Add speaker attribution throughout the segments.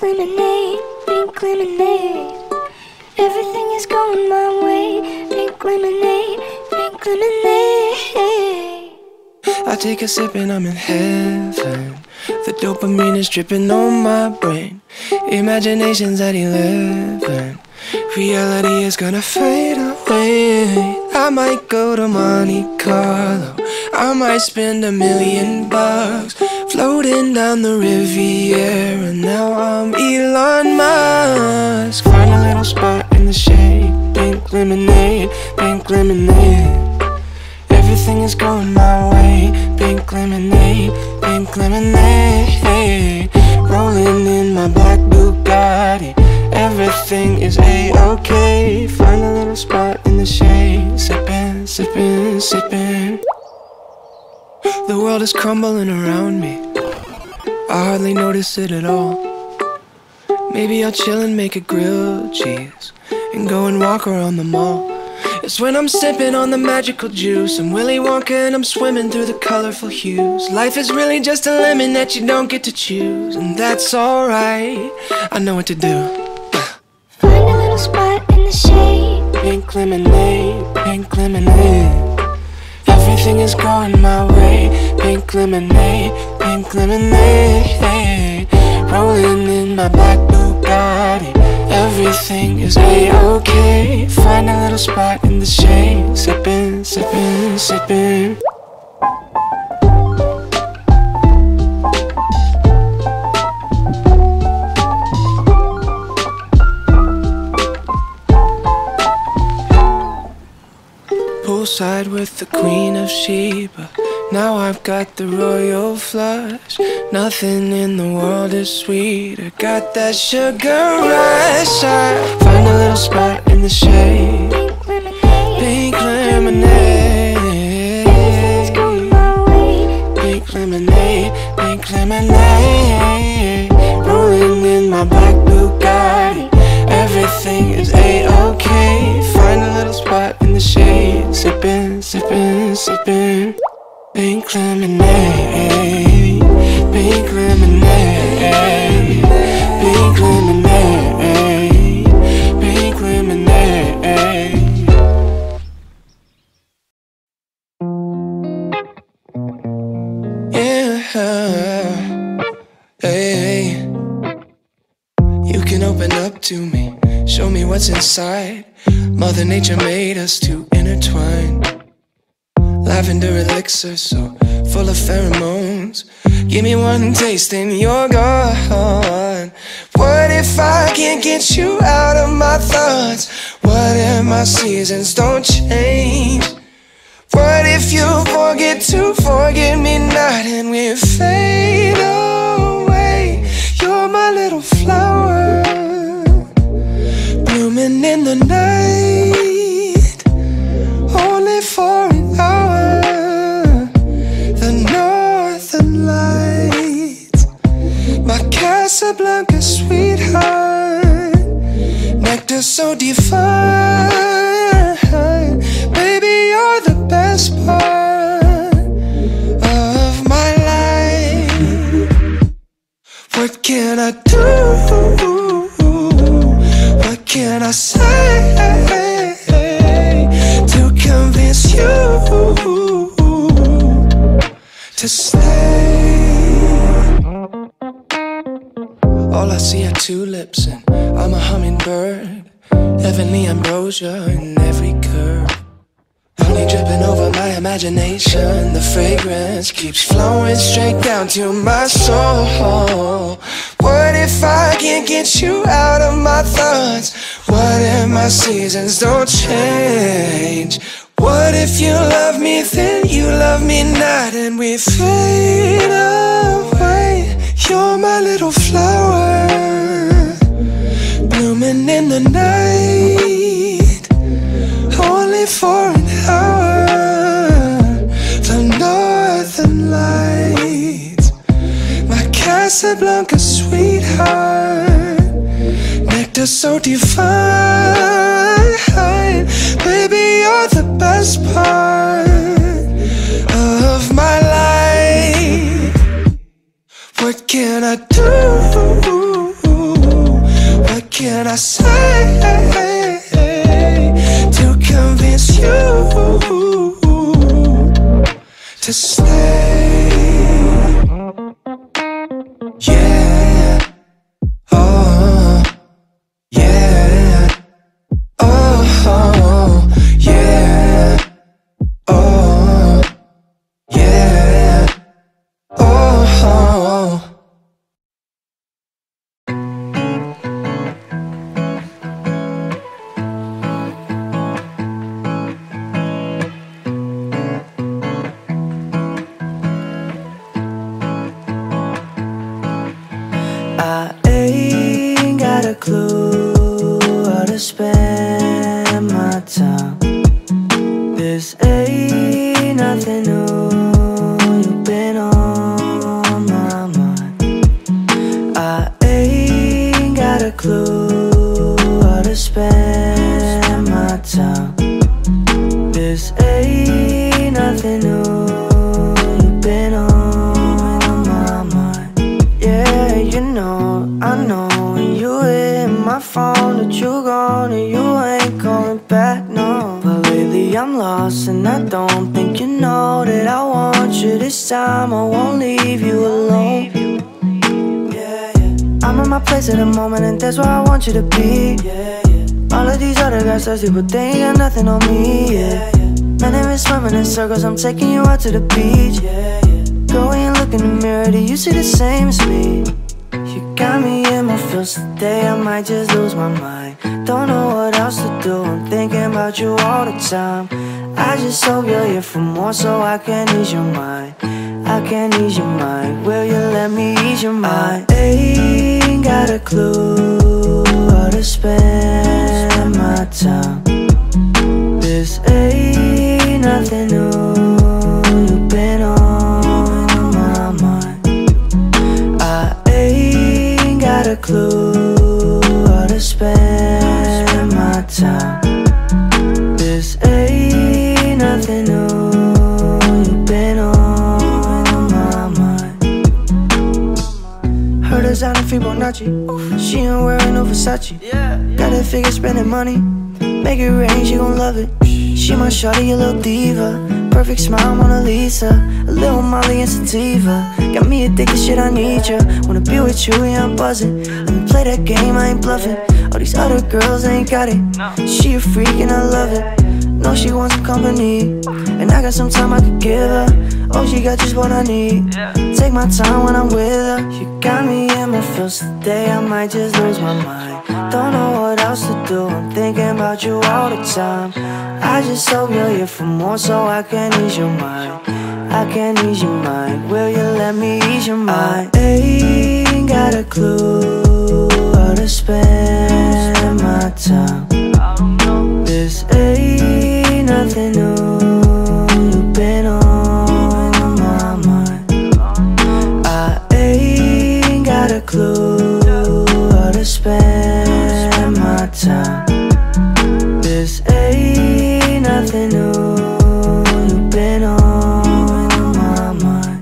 Speaker 1: lemonade, pink lemonade. Everything is going my way. Pink lemonade, pink lemonade.
Speaker 2: I take a sip and I'm in heaven. The dopamine is dripping on my brain. Imagination's at 11. Reality is gonna fade away. I might go to Monte Carlo. I might spend $1 million floating down the Riviera. Now I'm Elon Musk. Find a little spot in the shade. Pink lemonade, pink lemonade. Everything is going my way. Pink lemonade, pink lemonade. Rolling in my black Bugatti. Everything is a-okay. Find a little spot in the shade. Sipping, sipping, sipping. The world is crumbling around me. I hardly notice it at all. Maybe I'll chill and make a grilled cheese and go and walk around the mall. It's when I'm sipping on the magical juice. I'm Willy Wonka and I'm swimming through the colorful hues. Life is really just a lemon that you don't get to choose, and that's alright. I know what to do.
Speaker 1: Find a little spot in the shade.
Speaker 2: Pink lemonade, pink lemonade. Everything is going my way. Pink lemonade, pink lemonade. Rolling in my black Bugatti. Everything is a-okay. Find a little spot in the shade. Sipping, sipping, sipping. Poolside with the Queen of Sheba. Now I've got the royal flush. Nothing in the world is sweeter. Got that sugar rush. I find a little spot in the shade. Pink lemonade. Pink lemonade, pink lemonade. Rolling in my black Bugatti. Everything is a-okay. Find a little spot in the shade. Sipping, sipping, sipping. Pink lemonade, pink lemonade, pink lemonade, pink lemonade. Yeah, hey, you can open up to me, show me what's inside. Mother Nature made us to intertwine. Lavender elixir so full of pheromones. Give me one taste and you're gone. What if I can't get you out of my thoughts? What if my seasons don't change? What if you forget to forget me not and we fade away? You're my little flower, blooming in the night, only for an hour. The northern lights, my Casablanca sweetheart, nectar so divine. Baby, you're the best part of my life. What can I do? What can I say to convince you to stay? All I see are tulips and I'm a hummingbird. Heavenly ambrosia in every curve. Honey dripping over my imagination. The fragrance keeps flowing straight down to my soul. What if I can't get you out of my thoughts? What if my seasons don't change? What if you love me, then you love me not and we fade away? You're my little flower, blooming in the night, only for an hour. The northern lights, my Casablanca sweetheart, nectar so divine. Baby, you're the best part of my life. What can I do? can I say to convince you to stay? Yeah, oh, yeah, oh, yeah, oh, yeah, oh. I ain't got a clue how to spend my time. This ain't nothing new, you've been on my mind. I ain't got a clue how to spend my time. This ain't nothing new, you've been on my mind. Yeah, you know, I know when you hit my phone that you gone and you ain't calling back, no. But lately I'm lost and I don't think you know that I want you this time. I won't leave you alone. Yeah, yeah. I'm at my place at the moment and that's where I want you to be. Yeah, yeah. All of these other guys thirsty but they ain't got nothing on me. Yeah, yeah. Man, they've been swimming in circles, I'm taking you out to the beach. Yeah, yeah. Girl, when you look in the mirror, do you see the same as me? You got me in my feels today, I might just lose my mind. Don't know what else to do, I'm thinking about you all the time. I just hope you're here for more so I can ease your mind. I can ease your mind, will you let me ease your mind? I ain't got a clue how to spend my time. This ain't nothing new, you've been on my mind. I ain't got a clue how to spend my time. This ain't nothing new, you've been on my mind. Her designer Fibonacci, she ain't wearing no Versace. Got that figure spending money, make it rain, she gon' love it. She my shawty, a little diva, perfect smile, Mona Lisa, a little Molly and sativa. Got me addicted, shit, I need ya. Wanna be with you, yeah, I'm buzzing. Let me play that game, I ain't bluffing. All these other girls ain't got it. She a freak and I love it. Know she wants some company, and I got some time I could give her. Oh, she got just what I need. Take my time when I'm with her. You got me in my feels today, I might just lose my mind. Don't know what else to do, I'm thinking about you all the time. I just hope you're here for more so I can ease your mind. I can ease your mind, will you let me ease your mind? I ain't got a clue how to spend my time. This ain't nothing new, you've been on my mind. I ain't got a clue how to spend my time. This ain't nothing new, you've been on my mind.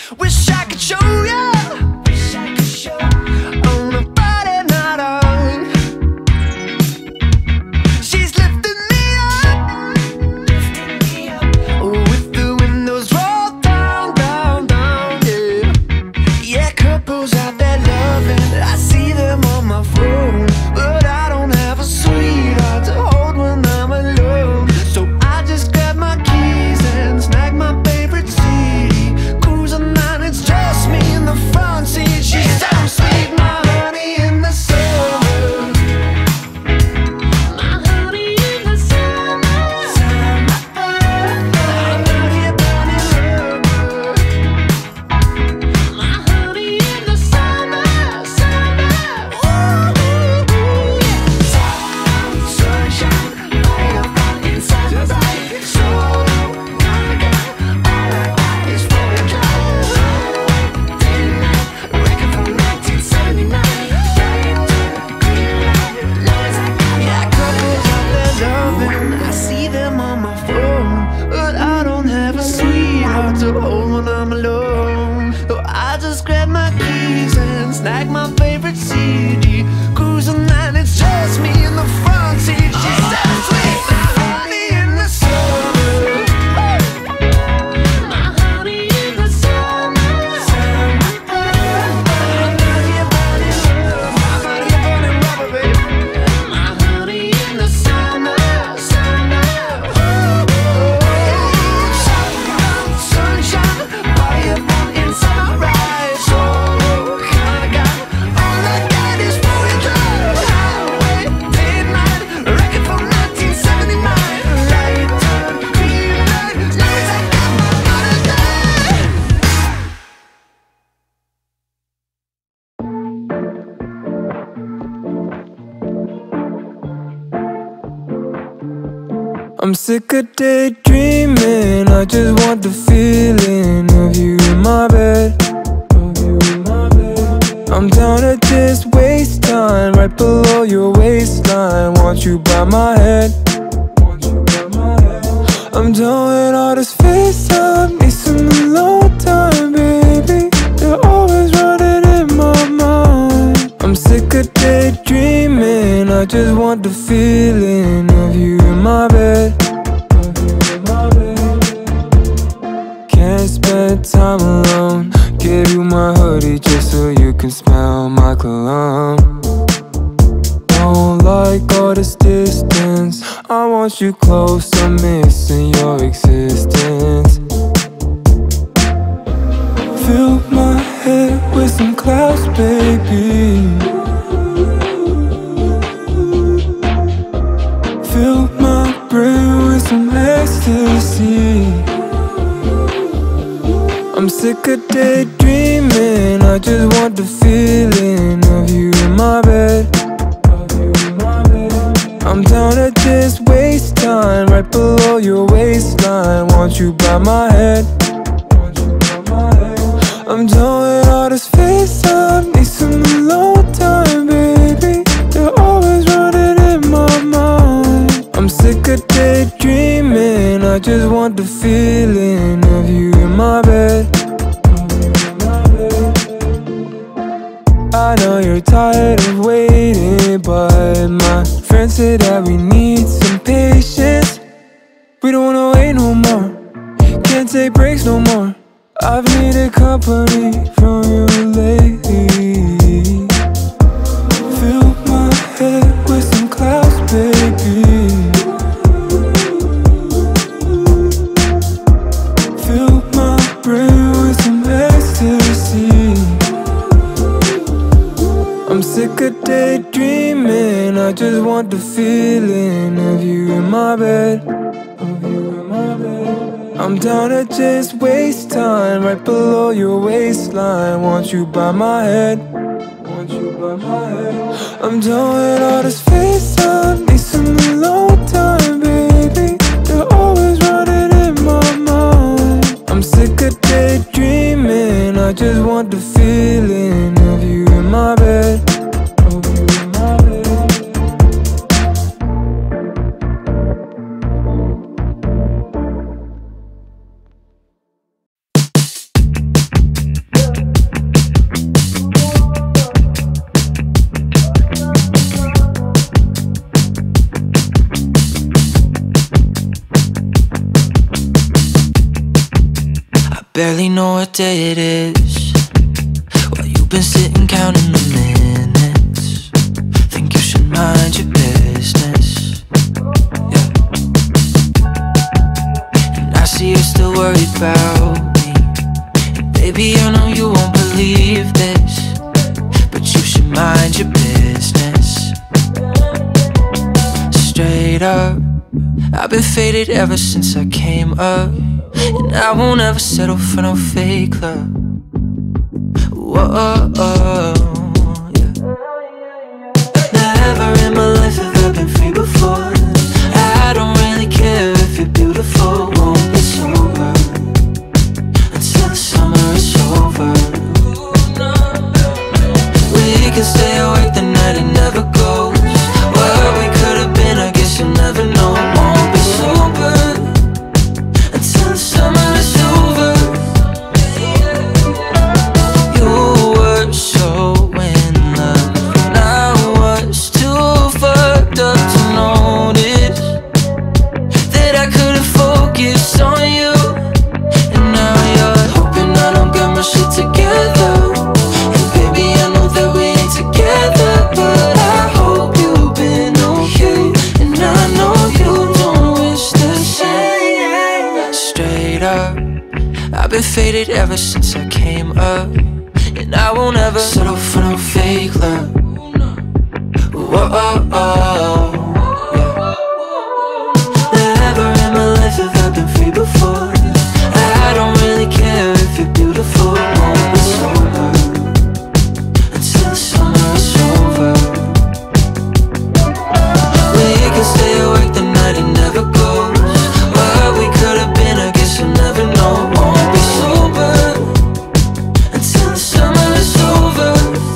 Speaker 2: Wish I could show ya. Wish I could show on a Friday night out. She's lifting me up, with the windows rolled down, down, down, yeah. Yeah, couples out there loving, I see them on my phone, but I don't have a sweetheart to hold when I'm alone. So I just grab my keys and snag my favorite CD. Cruising night, it's just me in the front seat. She's so sweet, my honey in the summer. My honey in the summer. I'm out here burning rubber. My honey in the summer, summer. Ooh, yeah. Sunshine, light up on inside my body. So kind of guy, all I want is for a drive. Day and night, record from 1979. Light turn, green light, low as I got. Yeah, couples out there loving, I see them on my phone, but I don't have a sweetheart to hold when I'm alone. So I just grab my keys and snag my favorite CD. Cruising and it's just me in the front seat. She's so sweet, my honey in the summer. My honey in the summer. I'm out here burning rubber. I'm out here burning rubber, baby. My honey in the summer, summer. Sunshine, body up on inside my ride. So kind of guy, all I got is four-wheel drive. Highway, day and night, record from 1979. Light turn, green light, long as I got my money down. I'm sick of daydreaming, I just want the feeling of you in my bed. I'm down to just waste time right below your waistline. Want you by my head. I'm done with all this FaceTime, need some alone time, baby. You're always running in my mind. I'm sick of daydreaming, I just want the feeling of you in my bed. Can't spend time alone. Give you my hoodie just so you can smell my cologne. Don't like all this distance, I want you close, I'm missing your existence. Fill my head with some clouds, baby. Fill my brain with some ecstasy. I'm sick of daydreaming, I just want the feeling of you in my bed. I'm down to just waste time right below your waistline. Want you by my head. I'm done with all this FaceTime, need some alone time, baby. You're always running in my mind. I'm sick of daydreaming, I just want the feeling of you in my bed. I know you're tired of waiting, but my friend said that we need some patience. We don't wanna wait no more, can't take breaks no more. I've needed company from you lately. Fill my head with some clouds, baby. Fill my brain with some ecstasy. I'm sick of daydreaming, I just want the feeling of you in my bed. I'm down to just waste time right below your waistline. Want you by my head. I'm done with all this FaceTime, need some alone time, baby. You're always running in my mind. I'm sick of daydreaming, I just want the feeling of you in my bed.
Speaker 3: barely know what day it is. While you've been sitting counting the minutes, think you should mind your business. Yeah. And I see you're still worried about me, and baby, I know you won't believe this, but you should mind your business. Straight up, I've been faded ever since I came up, and I won't ever settle for no fake love. Whoa, yeah. Never in my life have I been free before. I don't really care if you're beautiful. Won't be sober until the summer is over. We can stay awake the night and never goes. Where we could have been, I guess you never know. Won't be sober until the summer is over. You were so in love, and I was too fucked up to notice that I couldn't focus on you. And now you're hoping I don't get my shit together. And baby, I know that we ain't together, but I hope you've been okay, and I know you don't wish the same. Straight up, I've been faded ever since I came up, and I won't ever settle for no fake love. Whoa, yeah. Never in my life have I been free before. I don't really care if you're beautiful. Won't be sober until the summer is over. We can stay awake the night and never goes. Where we could have been, I guess you'll never know. Won't be sober until the summer is over.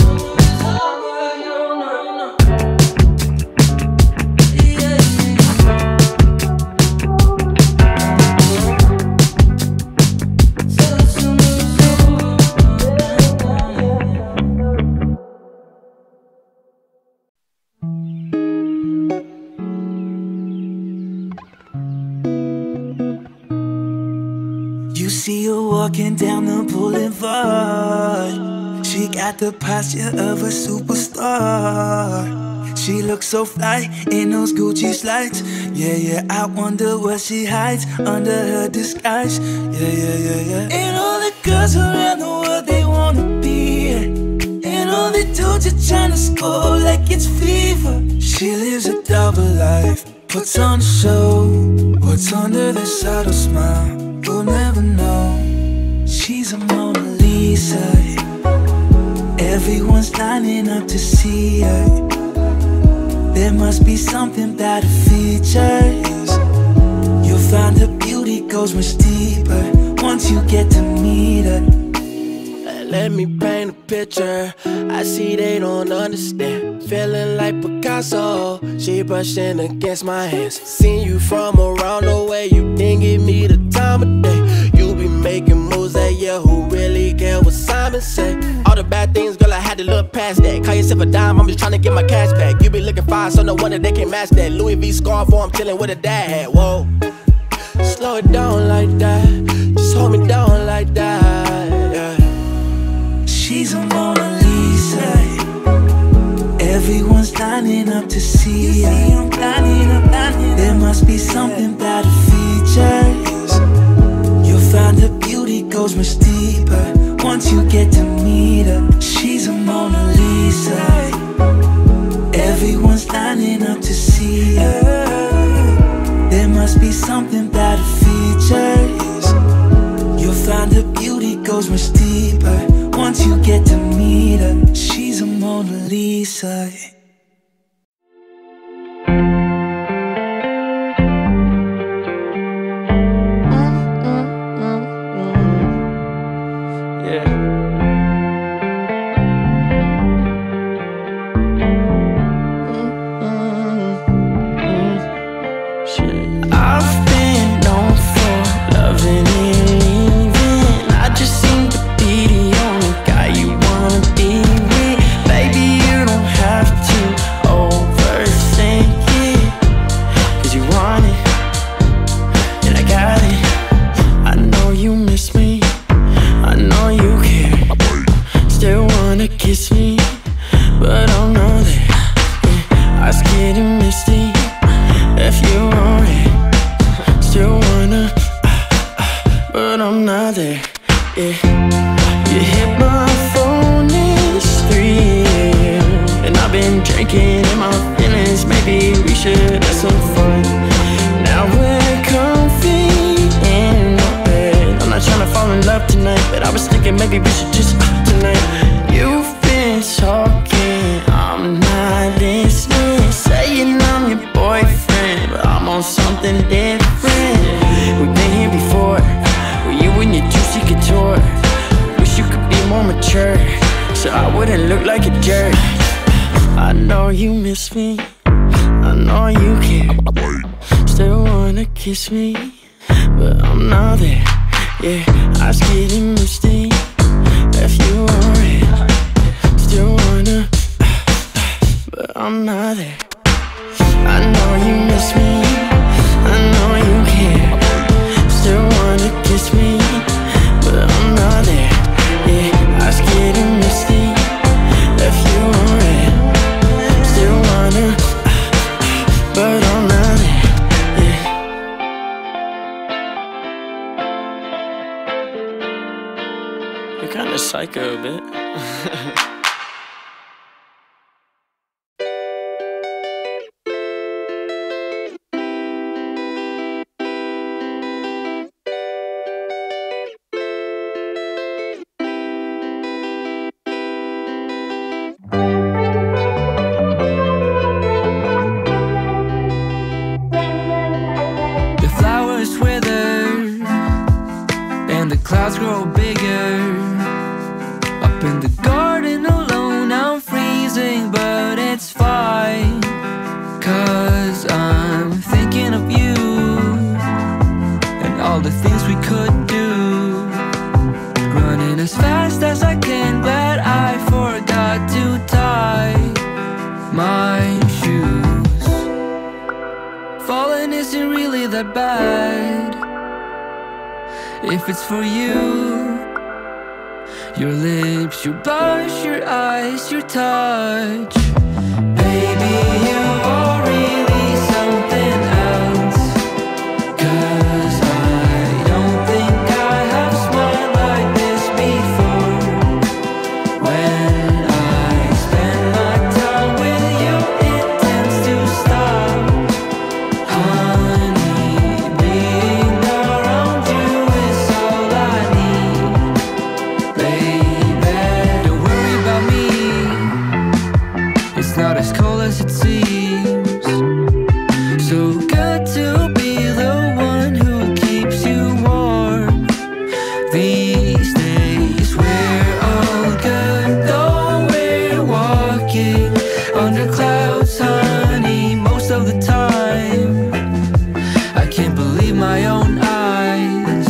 Speaker 4: You see her walking down the boulevard. She got the posture of a superstar. She looks so fly in those Gucci slides. Yeah, yeah, I wonder what she hides under her disguise. Yeah, yeah, yeah, yeah. And all the girls around the world, they wanna be her. And all the dudes are trying to score like it's fever. She lives a double life, puts on a show. What's under the subtle smile, we'll never know. She's a Mona Lisa. Everyone's lining up to see her. There must be something about her features. You'll find her beauty goes much deeper once you get to meet her.
Speaker 2: Let me paint a picture. I see they don't understand. Feeling like Picasso, she brushing against my hands. Seen you from around the way, you didn't give me the time of day. You be making moves that yeah, who really care what Simon say? All the bad things, girl, I had to look past that. Call yourself a dime, I'm just trying to get my cash back. You be looking fine, so no wonder they can't match that. Louis V scarf, or I'm chilling with a dad hat. Whoa, slow it down like that, just hold me down like that, yeah.
Speaker 4: She's a Mona Lisa. Everyone's lining up to see her. There must be something about her features. You'll find her beauty goes much deeper once you get to meet her. She's a Mona Lisa. Everyone's lining up to see her. There must be something about her features. You'll find her beauty goes much deeper once you get to meet her. She's a Mona Lisa.
Speaker 2: I've been known for loving and leaving. I just seem to be the only guy you wanna be with. Baby, you don't have to shirt so I wouldn't look like a jerk. I know you miss me, I know you care. Still wanna kiss me, but I'm not there. Yeah, eyes getting misty, left you on red. Still wanna, but I'm not there. I know you miss me, I know you care. Still wanna kiss me, but I'm not there. Yeah, eyes getting misty, left you on red. Still wanna, but I'm not there. Yeah. You're kinda psycho a bit.
Speaker 3: Clouds grow bigger. Up in the garden alone, I'm freezing, but it's fine. 'Cause I'm thinking of you and all the things we could do. Running as fast as I can, but I forgot to tie my shoes. Falling isn't really that bad if it's for you. Your lips, your blush, your eyes, your touch. Baby, you are really something else. 'Cause I don't think I have smiled like this before. When I spend my time with you, it tends to stop. Honey, being around you is all I need. Baby, don't worry about me, it's not as cold as it seems. So good to be the one who keeps you warm. These days we're all good, though we're walking under clouds, honey, most of the time. I can't believe my own eyes.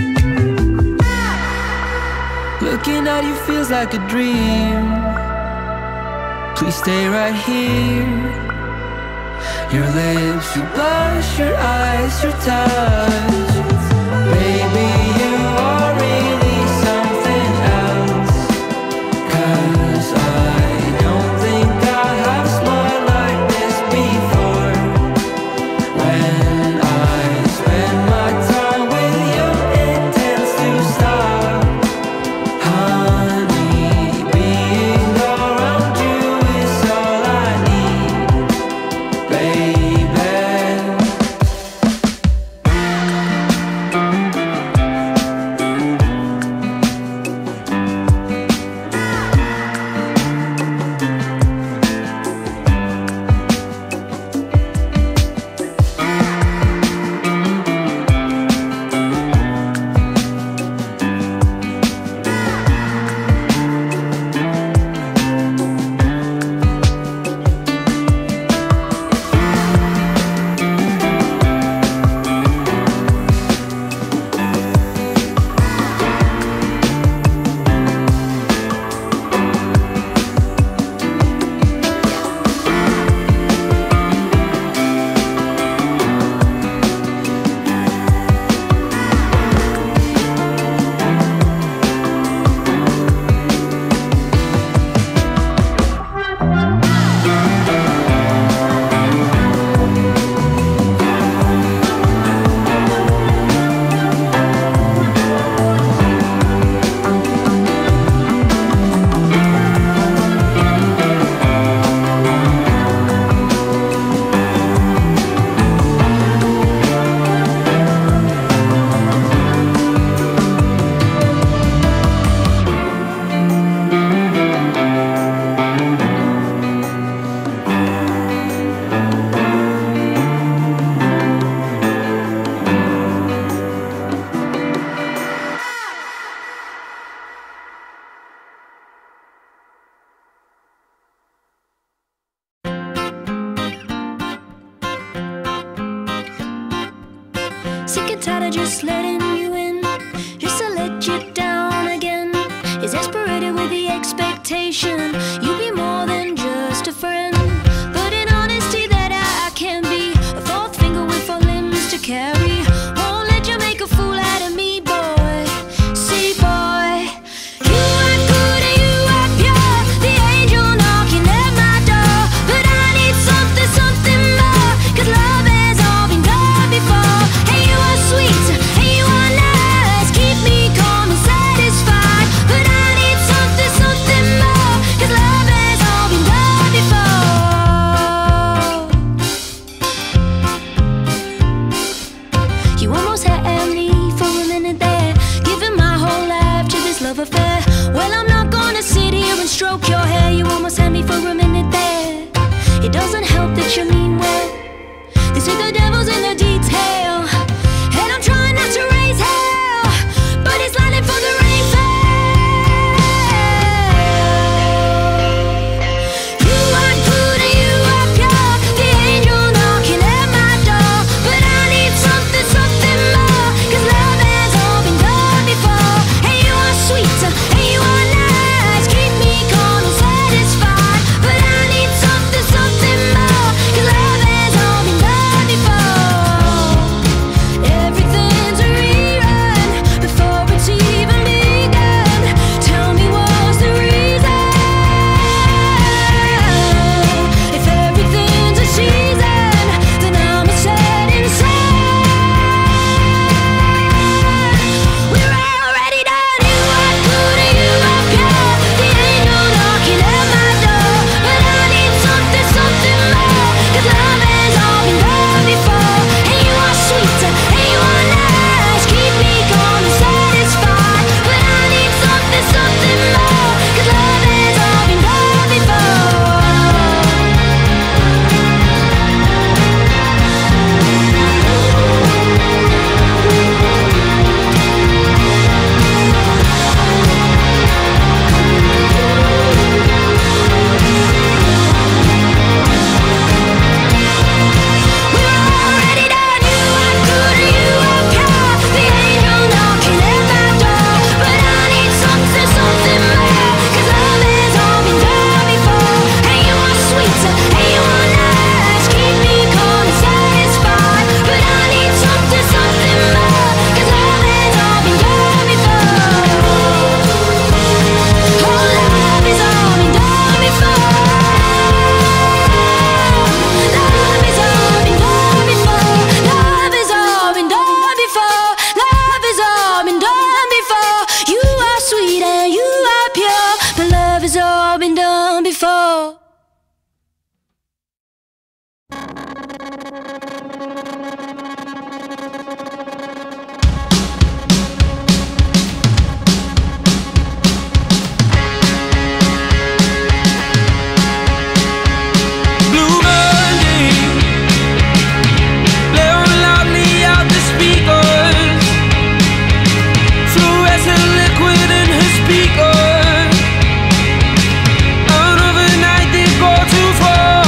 Speaker 3: Looking at you feels like a dream. Please stay right here. Your lips, your blush, your eyes, your touch. Baby, you are really something else. 'Cause I don't think I have smiled like this before. When I spend my time with you, it tends to stop. Honey, being around you is all I need. Baby,
Speaker 1: sick and tired of just letting you in, just to let you down again. Exasperated with the expectation you'd be more than just a friend. But in honesty that I can be a fourth finger with four limbs to carry. Won't let you make a fool out of me, boy. See, boy, you are good and you are pure, the angel knocking at my door. But I need something, something more, 'cause love has all been done before. Hey, you are sweet and you are nice, keep me calm and satisfied. But I need something, something more, 'cause love has all been done before. You almost had me for a minute there, giving my whole life to this love affair. Well, I'm not gonna sit here and stroke your hair. You almost had me for a minute there. It doesn't help that you mean well. They say the devil's in the detail, and I'm trying not to raise hell, but it's lining for the rain fell. You are good and you are pure, the angel knocking at my door. But I need something, something more, 'cause love has all been done before. Hey, you are sweet and you are nice, keep me calm and satisfied. But I need something, something more, 'cause love has all been done before. Everything's a rerun before it's even begun. Tell me what's the reason? If everything's a season, then I'm a setting sun. We're already done. You are good and you are pure, the angel knocking at my door. But I need something, something more, 'cause love has all been done before. And you are sweet and you are nice, keep me calm and satisfied. But I need something, something more, 'cause love has all been done before. We're already done. You are good and you are pure, the angel knocking at my door. But I need something, something more, 'cause love has all been done before. And you are sweet and you are nice, keep me calm and satisfied. But I need something, something more, 'cause love has all been done before. Oh, love has all been done before. Love has all been done before. Love has all been done before. Love has all been done before. You are sweet and you are pure, but love has all been done before.
Speaker 3: Blue Monday, blaring loudly out the speakers. Fluorescent liquid in her speaker. Out of a night they go too far.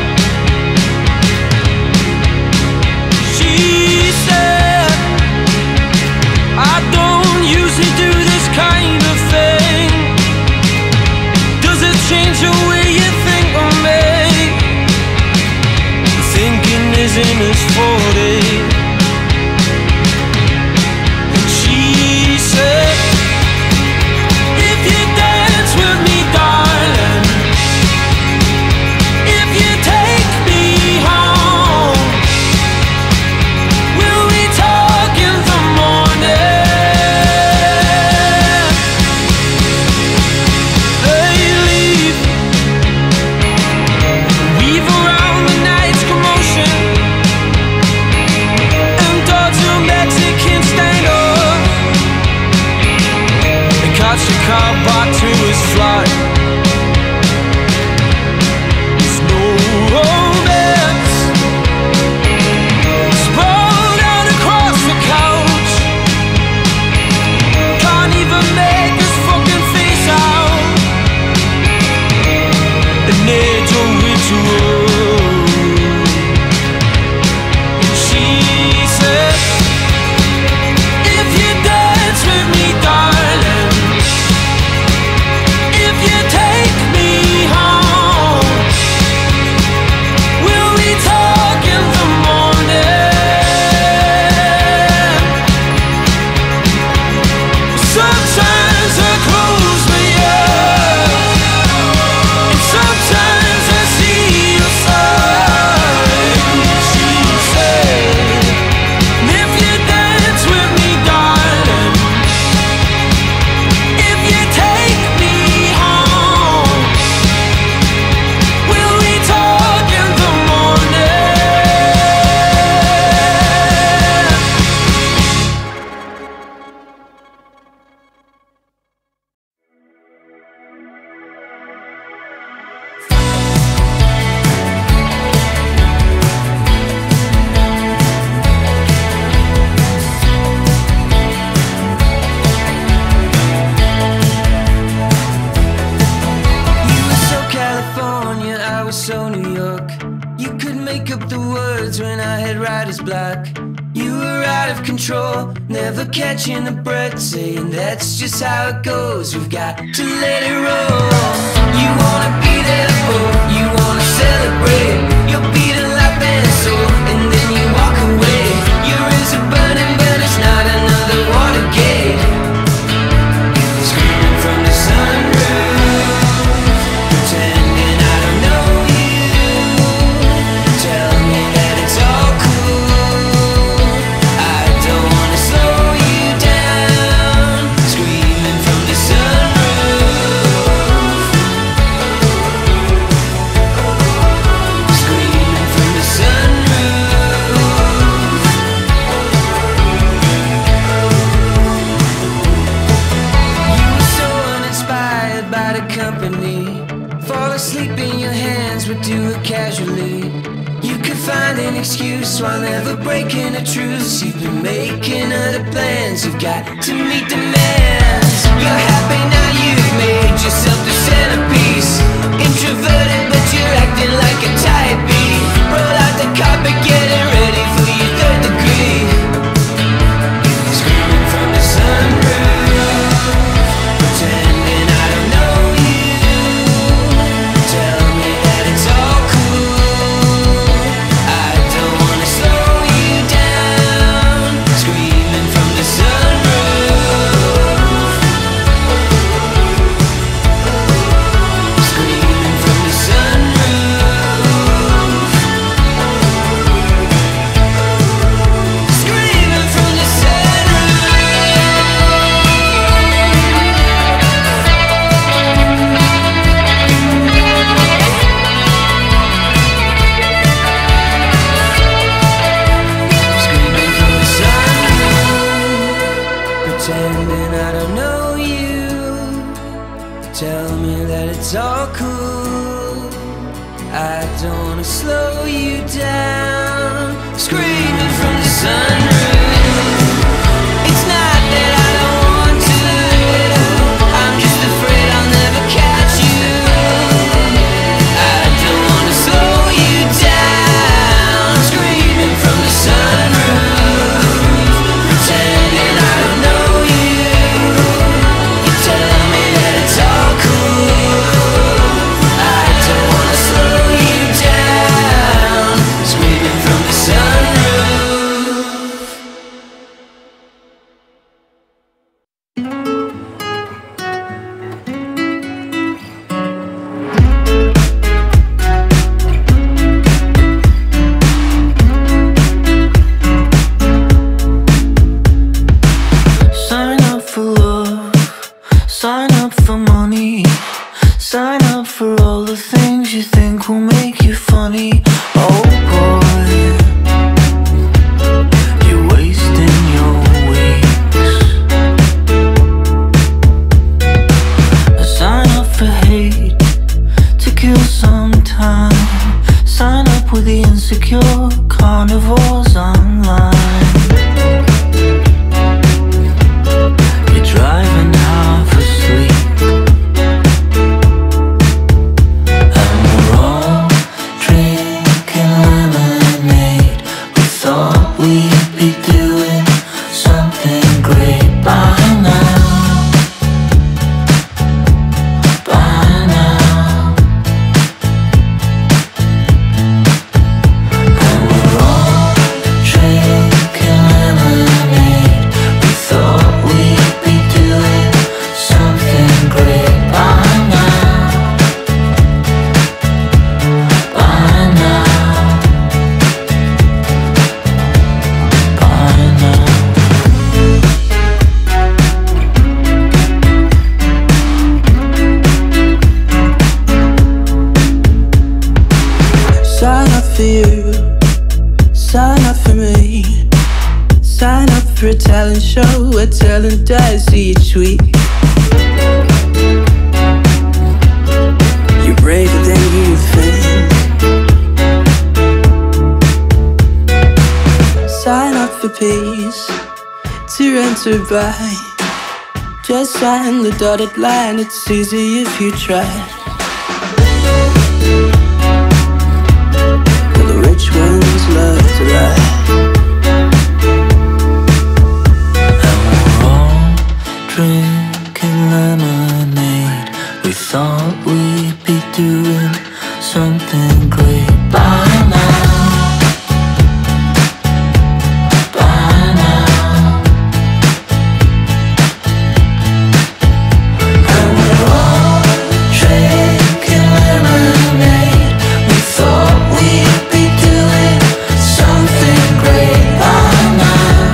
Speaker 3: She said, I don't usually do this kind of thing. Does it change the way you think of me? Thinking is in his 40s. And she said, if you dance with me, darling, if you take me home, will we talk in the morning? They leave, weave around the night's commotion, and dodge a Mexican standoff. They catch the car back to his flat. There's no romance. Sprawled out across the couch, can't even make his fucking face out. An angel ritual. And she said,
Speaker 2: had writer's block. You were out of control, never catching a breath, saying that's just how it goes. We've got to let it roll. You wanna be there to hold, you wanna celebrate. You're beating life and soul, and then you walk away. Your ears are burning, but it's not another Watergate. Screaming from the sunroof, pretending I don't know you. Tell me that it's all cool, I don't wanna slow you down. Screaming from the sunroof, screaming from the sunroof. You were so uninspired by the company. Fall asleep in your hands, but do it casually. You could find an excuse while never breaking a truce. You've been making other plans, you've got to meet demands. You're happy now, you've made yourself the centerpiece. Introverted, but you're acting like a type B. Roll out the carpet, getting ready for your third degree. Screaming from the sunroof, pretending I don't know you. Tell me that it's all cool, I don't wanna slow you down. Screaming from the sunroof, screaming from the sunroof, screaming from the screaming from the sunroof, pretending I don't know you. Tell me that it's all cool, I don't wanna slow you down. Screaming from the sunroof. It's not that I don't want to, I'm just afraid I'll never catch you. I don't wanna slow you down. Screaming from the sunroof, pretending I don't know you. You tell me that it's all cool, I don't wanna slow you down. Screaming from the sunroof.
Speaker 3: Sign up for love, sign up for money, sign up for all the things you think will make you funny. Oh boy, you're wasting your weeks. Sign up for hate to kill some time. Sign up with the insecure carnivores online. You're driving half asleep, and we're all drinking lemonade. We thought we'd be doing something great by now, by now. And we're all drinking lemonade. We thought we'd be doing something great by now, by now, by now.
Speaker 2: Sign up for you, sign up for me. Sign up for a talent show where talent dies each week. You're braver than you think. Sign up for peace, to enter by. Just sign the dotted line, it's easy if you try. The rich ones love to
Speaker 4: for that.
Speaker 3: Drinking lemonade, we thought we'd be doing something great by now, by now. And we're all drinking lemonade, we thought we'd be doing something great by now.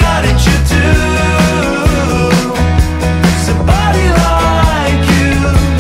Speaker 3: Somebody like you.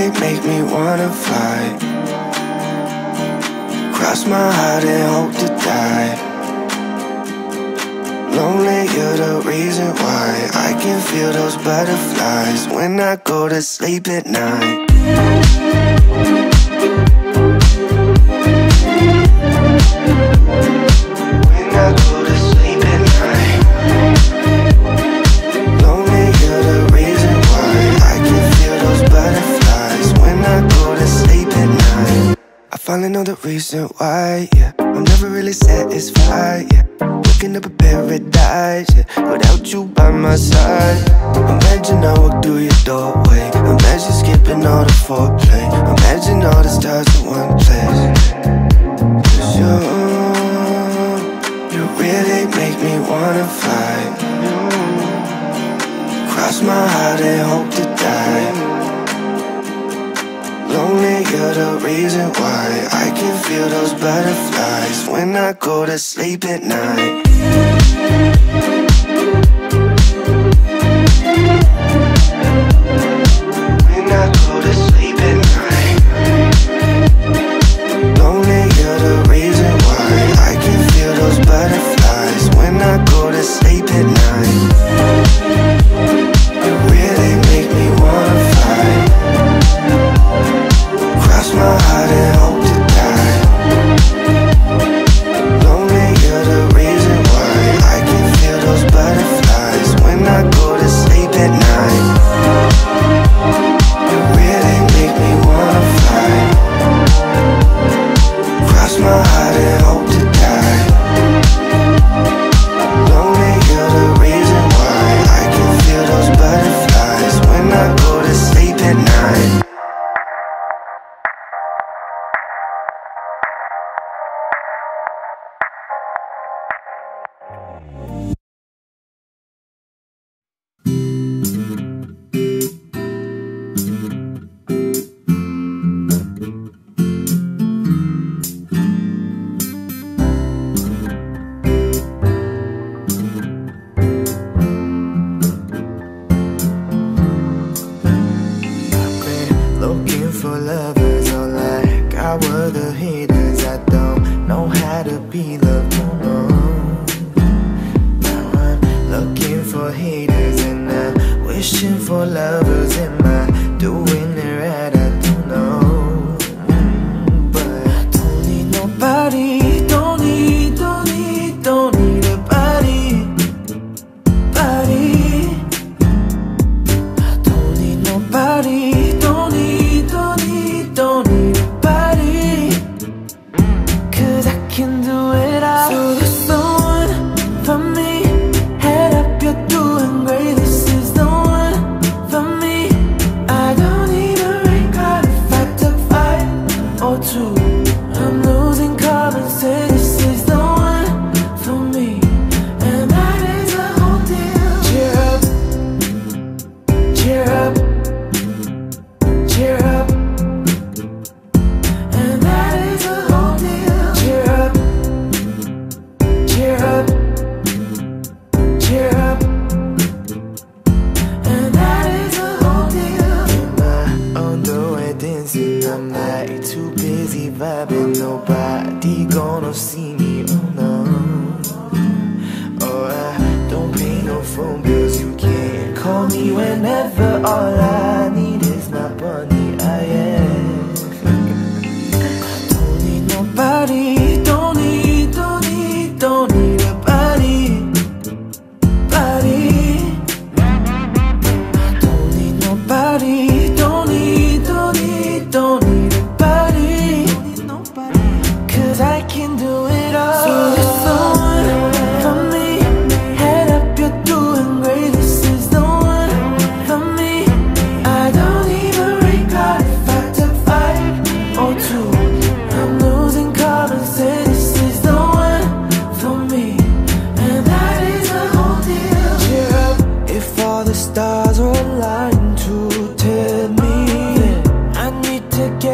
Speaker 2: really make me wanna fly. Cross my heart and hope to die. Lonely, you're the reason why I can feel those butterflies when I go to sleep at night. When I go to sleep at night. Lonely, you're the reason why I can feel those butterflies when I go to sleep at night. I finally know the reason why, yeah. I'm never really satisfied, yeah. Waking up a paradise, yeah, without you by my side. Imagine I walk through your doorway. Imagine skipping all the foreplay. Imagine all the stars in one place. 'Cause you really make me wanna fly. Cross my heart and hope to die. Lonely, you're the reason why I can feel those butterflies when I go to sleep at night. When I go to sleep at night. Lonely, you're the reason why I can feel those butterflies when I go to sleep at night. You really make me wanna fly. Cross my heart and hope to die. Lonely, you're the reason why I can feel those butterflies when I go to sleep at night. You really make me wanna fly. Cross my heart and hope to die. Lonely, you're the reason why I can feel those butterflies when I go to sleep at night.
Speaker 5: Looking for lovers, all like our the haters. I don't know how to be loved, no, no. Now I'm looking for haters and I'm wishing for lovers. Am I doing it right? I don't know. But I don't need nobody, don't need a body. I don't need nobody. Don't need a body. 'Cause I can do it all. So there's someone for me. Head up, you're doing great. This is the one for me. I don't need a ring card if I took 5 or 2. I'm losing common sense. This is the one for me. And that is the whole deal. Cheer up, cheer up, cheer up. And that is the whole deal. Cheer up, cheer up, cheer up. And that is the whole deal. In my underwear dancing, I'm like too busy vibing. Nobody gonna see me, oh no. Oh, I don't pay no phone bills. You can call me whenever. All I need is my bunny, I am. I don't need nobody, don't need a body. I don't need nobody, don't need a body. 'Cause I can do it all. So there's someone for me. Head up, you're doing great. This is the one for me. I don't even ring card if I took 5 or 2. I'm losing common sense. This is the one for me. And that is the whole deal. Cheer up, if all the stars were aligned to tell me I need to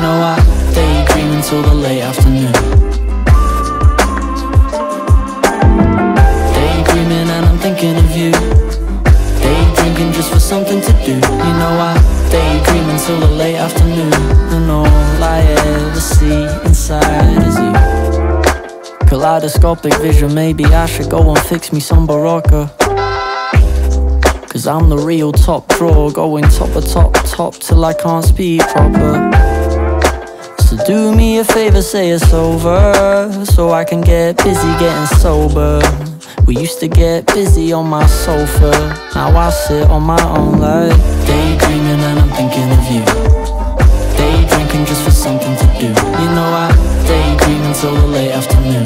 Speaker 3: know I daydream until the late afternoon. Daydreaming and I'm thinking of you. Daydrinking just for something to do. You know I daydream until the late afternoon. And all I ever see inside is you. Kaleidoscopic vision, maybe I should go and fix me some Barocca. Cause I'm the real top drawer, going top of top till I can't speak proper. So do me a favor, say it's over, so I can get busy getting sober. We used to get busy on my sofa, now I sit on my own like daydreaming and I'm thinking of you. Daydrinking just for something to do. You know I daydream until the late afternoon.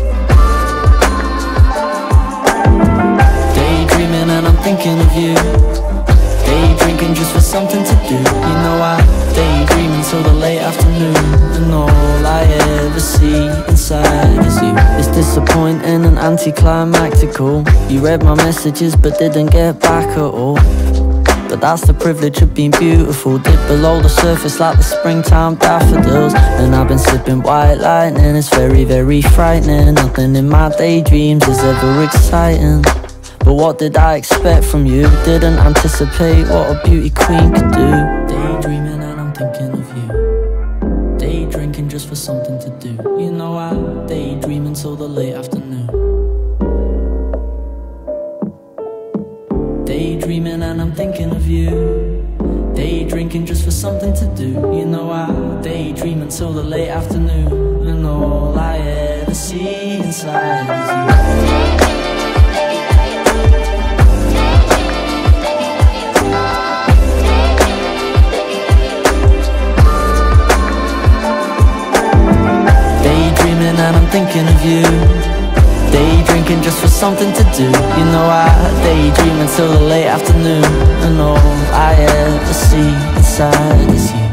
Speaker 3: Daydreaming and I'm thinking of you. Daydrinking just for something to do. You know I daydream until the late afternoon. And all I ever see inside is you. It's disappointing and anticlimactical. You read my messages but didn't get back at all. But that's the privilege of being beautiful. Dip below the surface like the springtime daffodils. And I've been sipping white lightning, it's very, very frightening. Nothing in my daydreams is ever exciting. But what did I expect from you? Didn't anticipate what a beauty queen could do. Daydreaming and I'm thinking of you. Daydrinking just for something to do. You know I daydream until the late afternoon. Daydreaming and I'm thinking of you. Daydrinking just for something to do. You know I daydream until the late afternoon. And all I ever see inside is you. And I'm thinking of you. Daydrinking just for something to do. You know I daydream until the late afternoon. And all I ever see inside is you.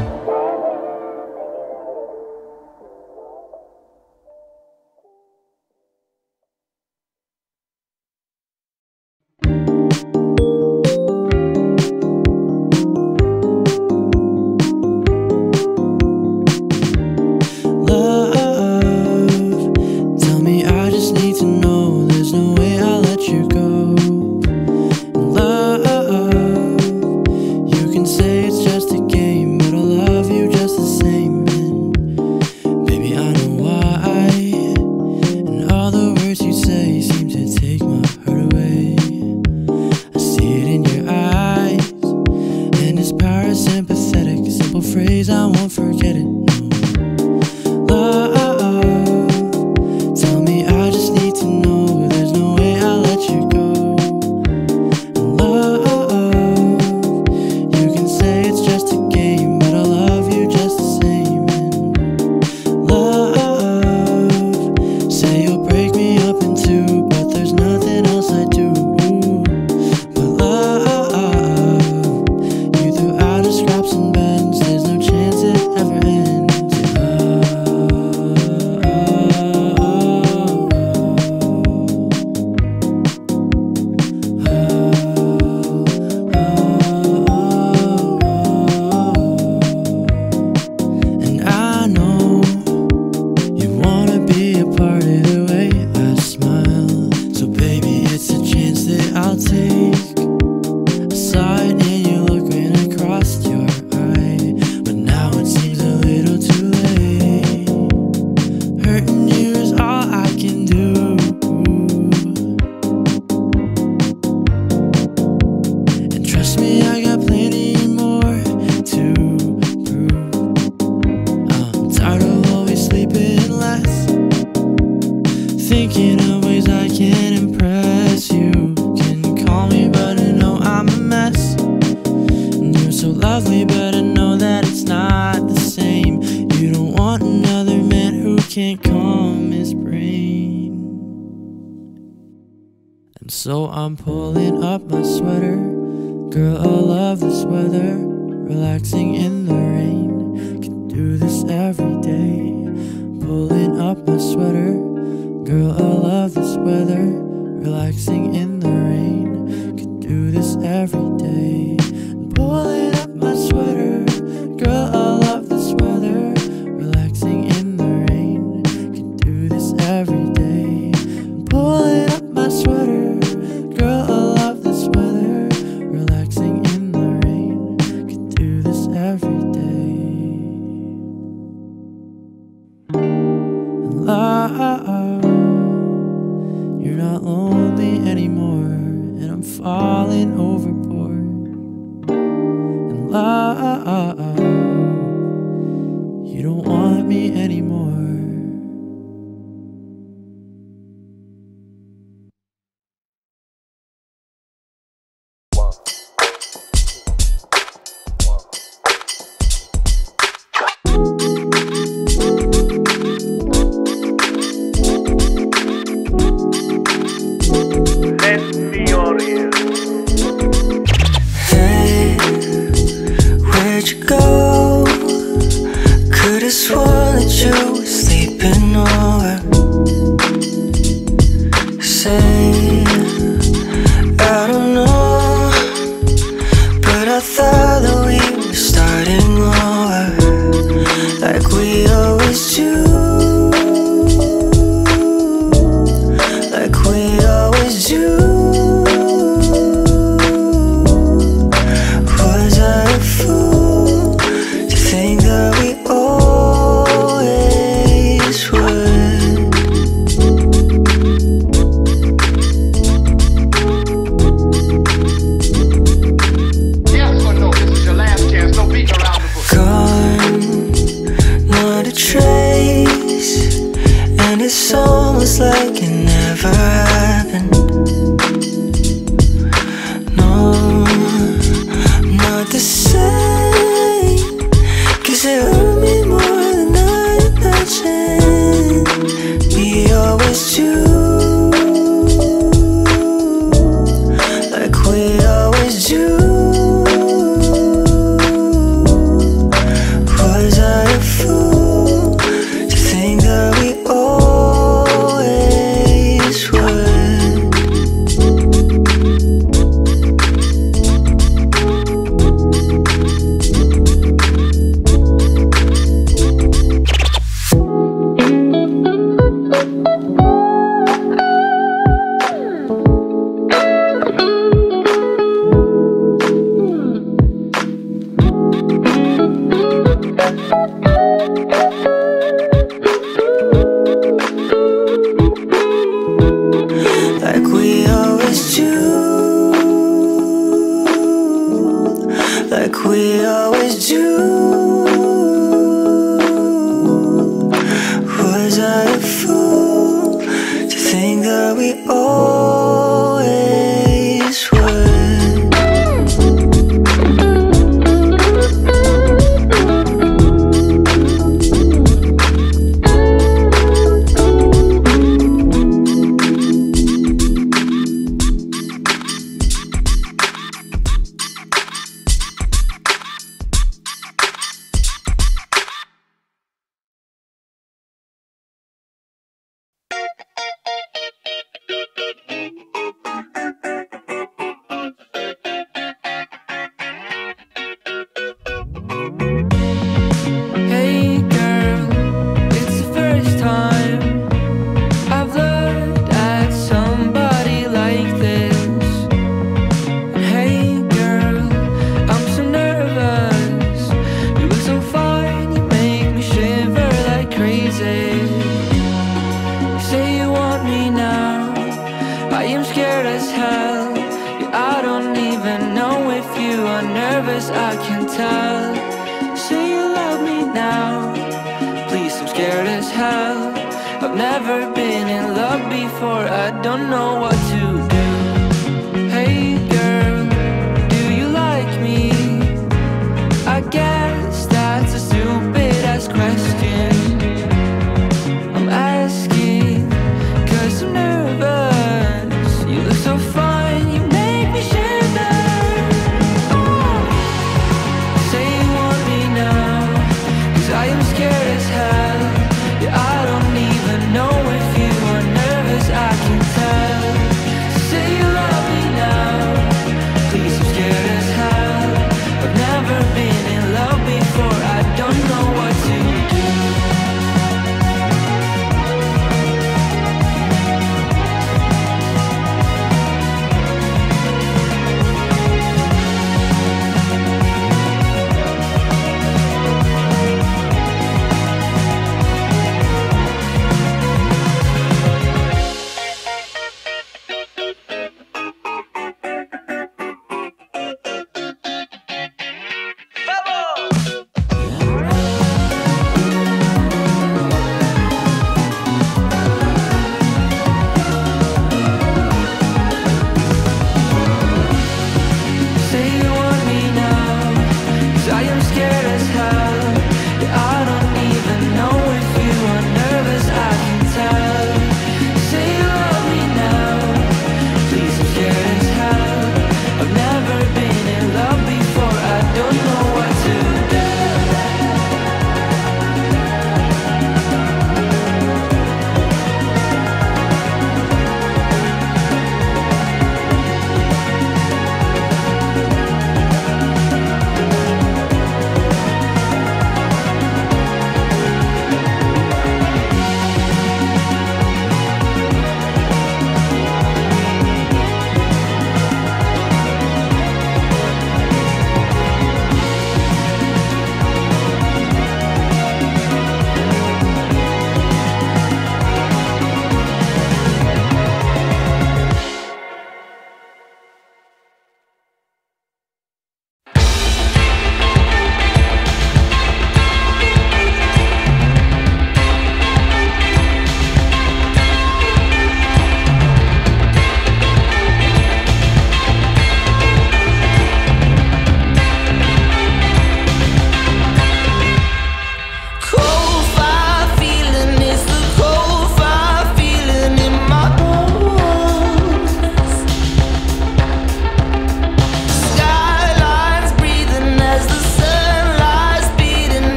Speaker 5: So I'm pulling up my sweater. Girl, I love this weather. Relaxing in the rain. Can do this every day. Pulling up my sweater. Girl, I love this weather. Relaxing in the rain. Can do this every day. Pulling up my sweater. Girl, I love this weather. you don't want me anymore.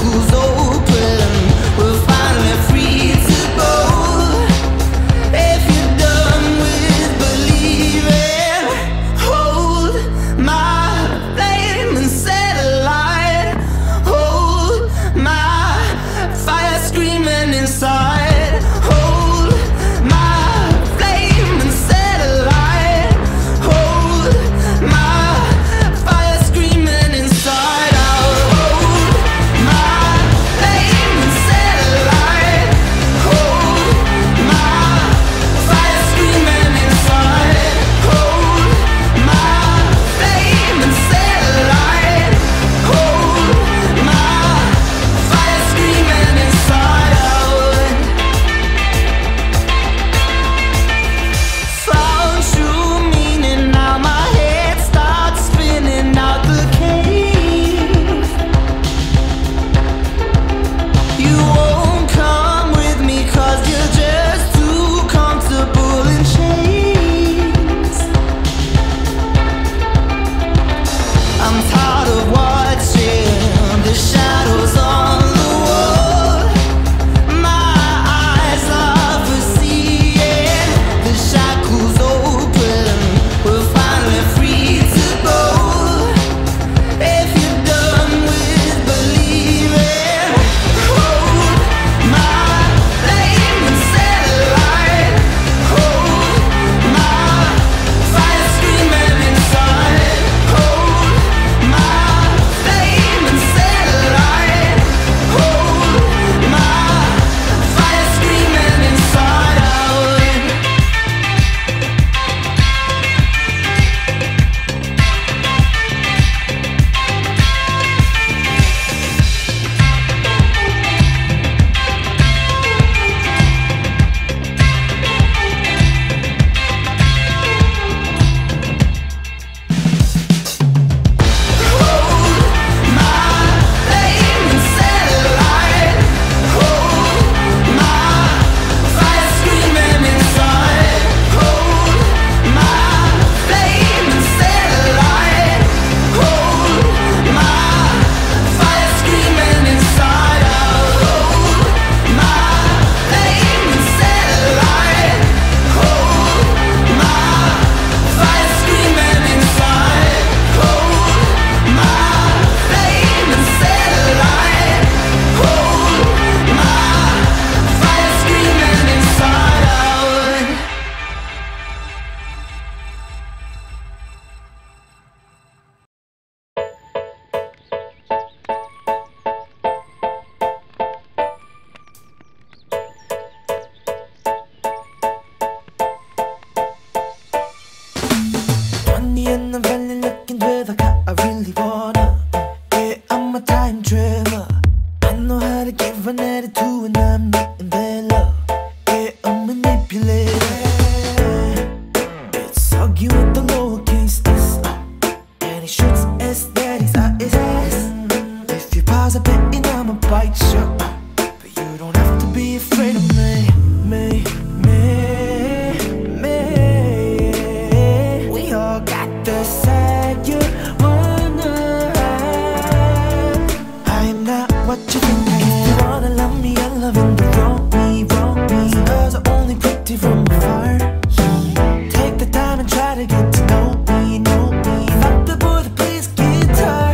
Speaker 3: shackles open, we're finally free to go. If you're done with believing, hold my flame and set alight. Hold my fire screaming inside. Hold my flame and set alight. Hold my fire screaming inside. I'll hold my flame and set alight. Hold my fire screaming inside. Hold my flame and set alight. Hold my fire screaming inside. Found true meaning, now my head starts spinning out the cave. You won't come with me 'cause you're just too comfortable in chains. I'm tired of watching the shadows on the wall. My eyes are for seeing the shackles open, we're finally free to go. If you're done with believing, hold my flame and set alight. Hold my fire screaming inside. Hold my flame and set alight. Hold my fire screaming inside out. Hold my flame and set alight. Hold my fire screaming inside. Hold my flame and set alight. Hold my fire screaming inside. Hold my flame and set alight. Hold my fire screaming inside. Hold my flame and set alight. Hold my fire screaming inside out.
Speaker 5: Money and I'm really looking where the car I really wanna. Yeah, I'm a time traveler. I know how to give an attitude when I'm not in their love. Yeah, I'm manipulated. It's argue with the lowercase s, and he shoots S, that is ISS. If you pause a bit, and I'ma bite you. But you don't have to be afraid of me. We all got the side you wanna have. I'm not what you think I am. If you wanna love me, I love you. Wrong me. Stars are only pretty from afar. Take the time and try to get to know me. Not the boy that plays guitar.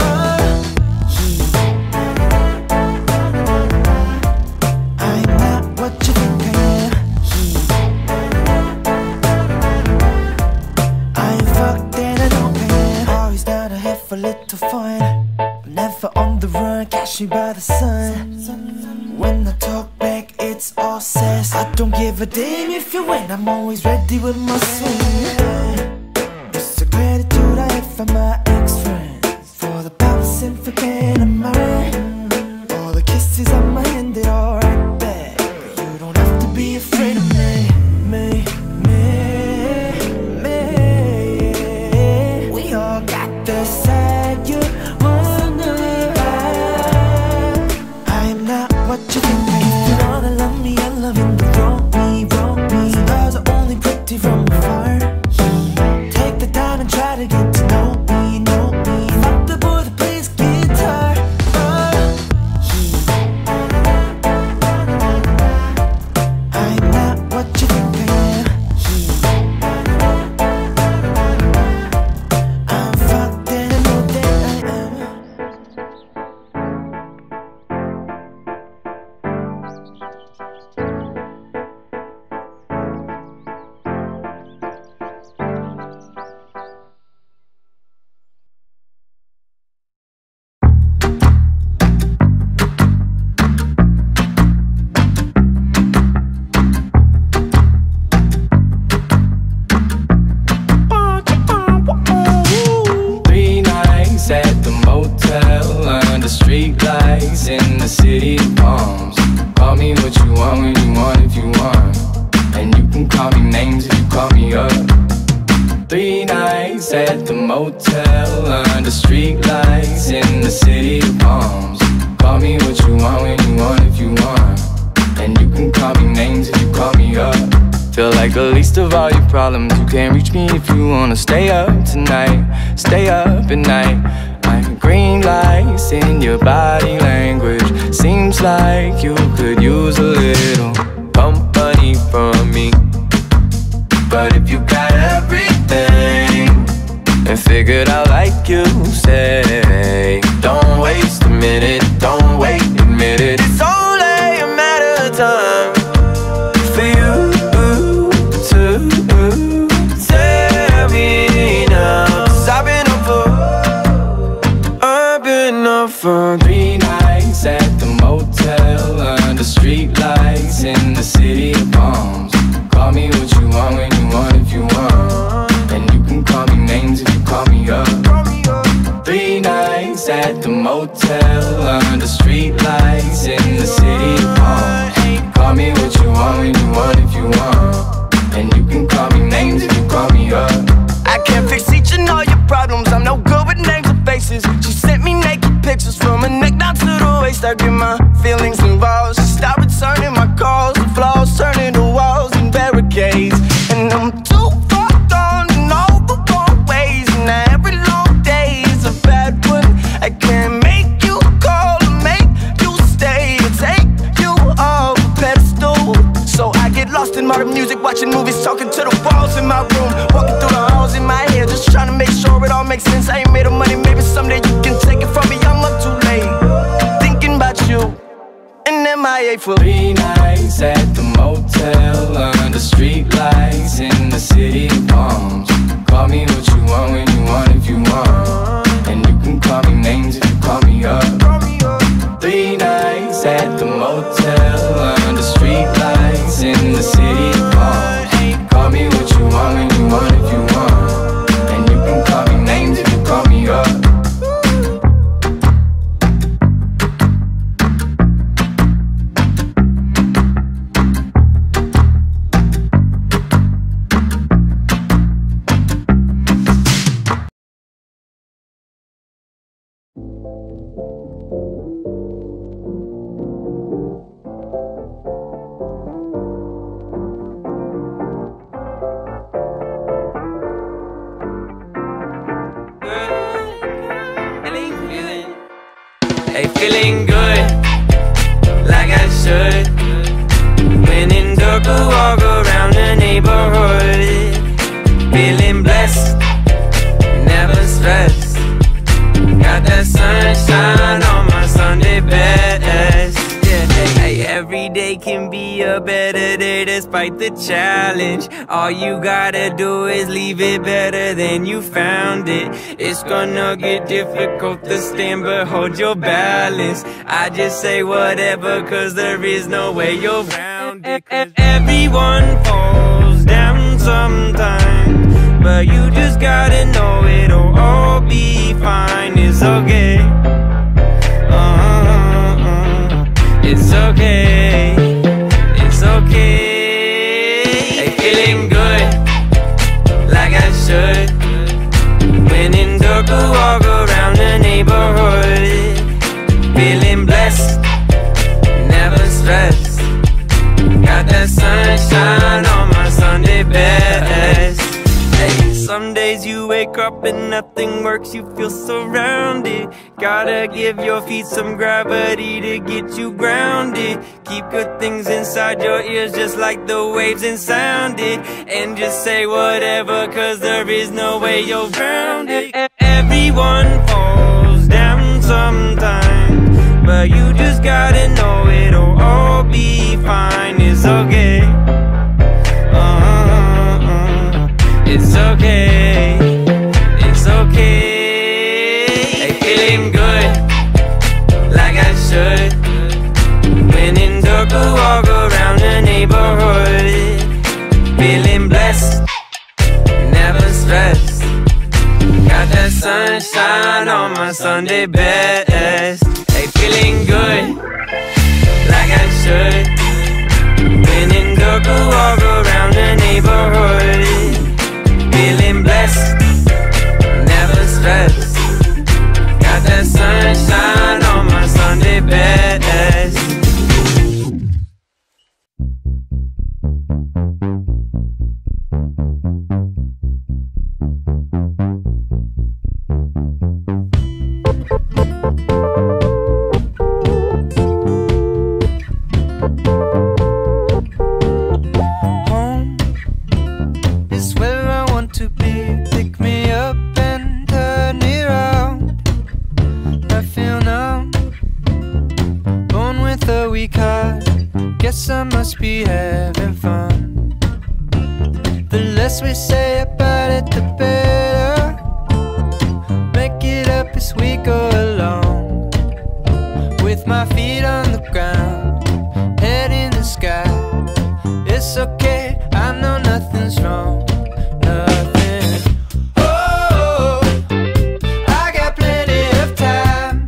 Speaker 5: I'm not what you think I am. I'm fucked and I know I am. Always down to have a little fun. I'm never on the run, catch me by the sun. When I talk back, it's all sass. I don't give a damn if you win, I'm always ready with my swing. It's the gratitude I have for my ex-friends, for the bouncing for getting my rent. All the kisses on my hand, they all right back. But you don't have to be afraid of me. We all got the side you wanna have. I'm not what you think I am. If you wanna love me, I love you. Wrong me. Stars are only pretty from afar. Take the time and try to get to know me. Not the boy that plays guitar.
Speaker 2: lights in the city of palms. Call me what you want when you want if you want. And you can call me names if you call me up. 3 nights at the motel under street lights in the city of palms. Call me what you want when you want if you want. And you can call me names if you call me up. Feel like the least of all your problems. You can't reach me if you wanna stay up tonight. Stay up at night. I'm green lights in your body language. Seems like you could use a little company from me. But if you got everything and figured out like you say, don't waste a minute, don't wait, admit it. It's only a matter of time for you to tell me now. 'Cause I've been up for 3 nights at the motel under street lights in the city of palms. Call me what you want when you want if you want. And you can call me names if you call me up. 3 nights at the motel under street lights in the city of palms. Call me what you want when you want if you want. And you can call me names if you call me up.
Speaker 6: I can't fix each and all your problems. I'm no good with names and faces. She sent me naked pictures from her neck down to the waist. I get my feelings involved. She stopped returning my calls. The flaws turning to walls and barricades. And I'm too far gone in all the wrong ways. And every long day is a bad one. I can't make you call or make you stay or take you off a pedestal. So I get lost in modern music, watching movies, talking to the walls in my room, walking through the halls in my head, just trying to make sure it all makes sense. I ain't made of money, maybe someday you can take it from me. I'm up too late, thinking about you and MIA for
Speaker 2: 3 nights at the motel under street lights in the city of palms. Call me what you want when you want if you want. And you can call me names if you call me up. 3 nights at the motel under street lights in the city of palms. Call me what you want when you want if you want. And you can call me names if you call me up.
Speaker 3: Hey, feeling good, like I should. When in dark, I walk around the neighborhood. Feeling blessed, never stressed. Got that sunshine on my Sunday best. Yeah, hey, every day can be a better day despite the challenge. All you gotta do is leave it better than you found it. It's gonna get difficult to stand, but hold your balance. I just say whatever, 'cause there is no way you're round it. Everyone falls down sometime, but you just gotta know it'll all be fine. It's okay. It's okay. It's okay. Hey, feeling good, like I should. When in dark, I walk around the neighborhood. Feeling blessed, never stressed. Got that sunshine on my Sunday best. Hey, some days you wake up and nothing works, you feel surrounded. Gotta give your feet some gravity to get you grounded. Keep good things inside your ears just like the waves and sound it. And just say whatever, 'cause there is no way you're round it. Everyone falls down sometime, but you just gotta know it'll all be fine. It's okay. It's okay. It's okay. Hey, feeling good, like I should. When in dark, I walk around the neighborhood. Feeling blessed, never stressed. Got that sunshine on my Sunday best. Hey, feeling good,
Speaker 2: answered. When in dark, I walk around the neighborhood, feeling blessed, never stressed. Got that sunshine on my Sunday best.
Speaker 5: Guess I must be having fun. The less we say about it, the better. Make it up as we go along. With my feet on the ground, head in the sky. It's okay, I know nothing's wrong. Nothing. Oh, I got plenty of time.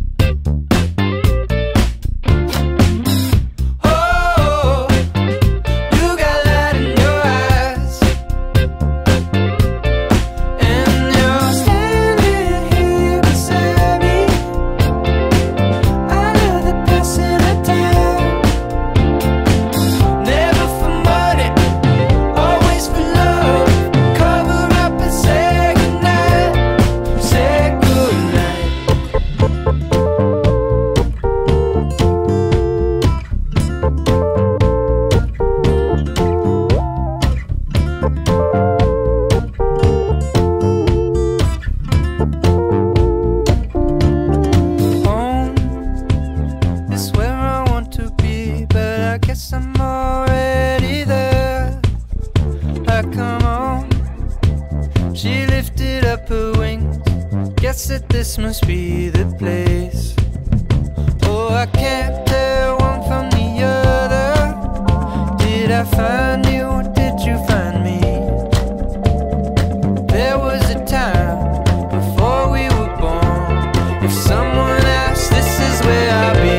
Speaker 5: I'm already there. Come on. She lifted up her wings. Guess that this must be the place. Oh, I can't tell one from the other. Did I find you or did you find me? There was a time before we were born. If someone asked, this is where I'll be.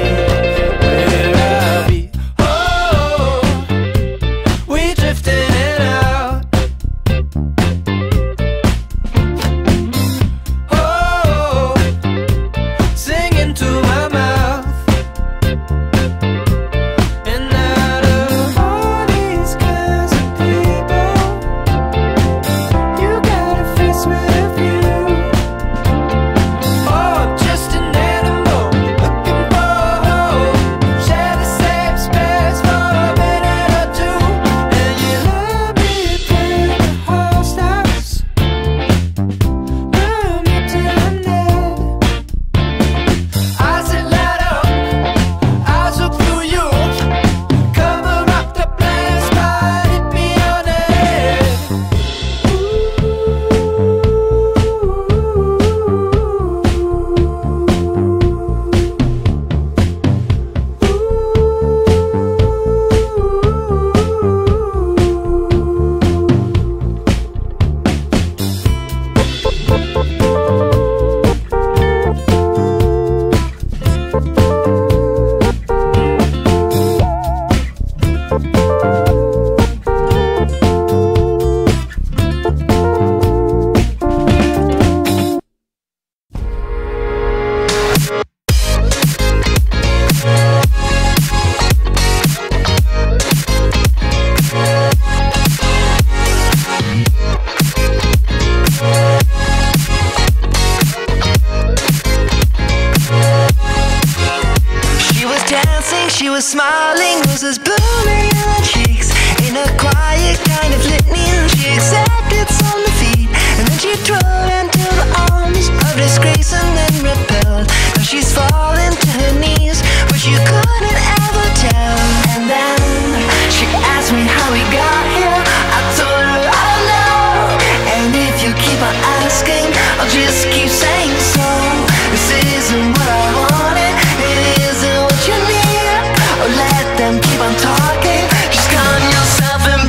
Speaker 3: She was smiling, roses blooming in her cheeks. In a quiet kind of litany, she accepted some defeat. And then she drove into the arms of disgrace and then repelled. Now she's fallen to her knees, but you couldn't ever tell. And then she asked me how we got here. I told her I don't know. And if you keep on asking, I'll just keep saying so. This isn't what I wanted, it isn't what you need. Oh, let them keep on talking. Just calm yourself and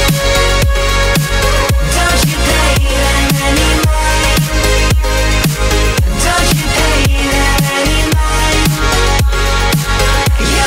Speaker 3: don't you pay them any mind? Don't you pay them any mind? You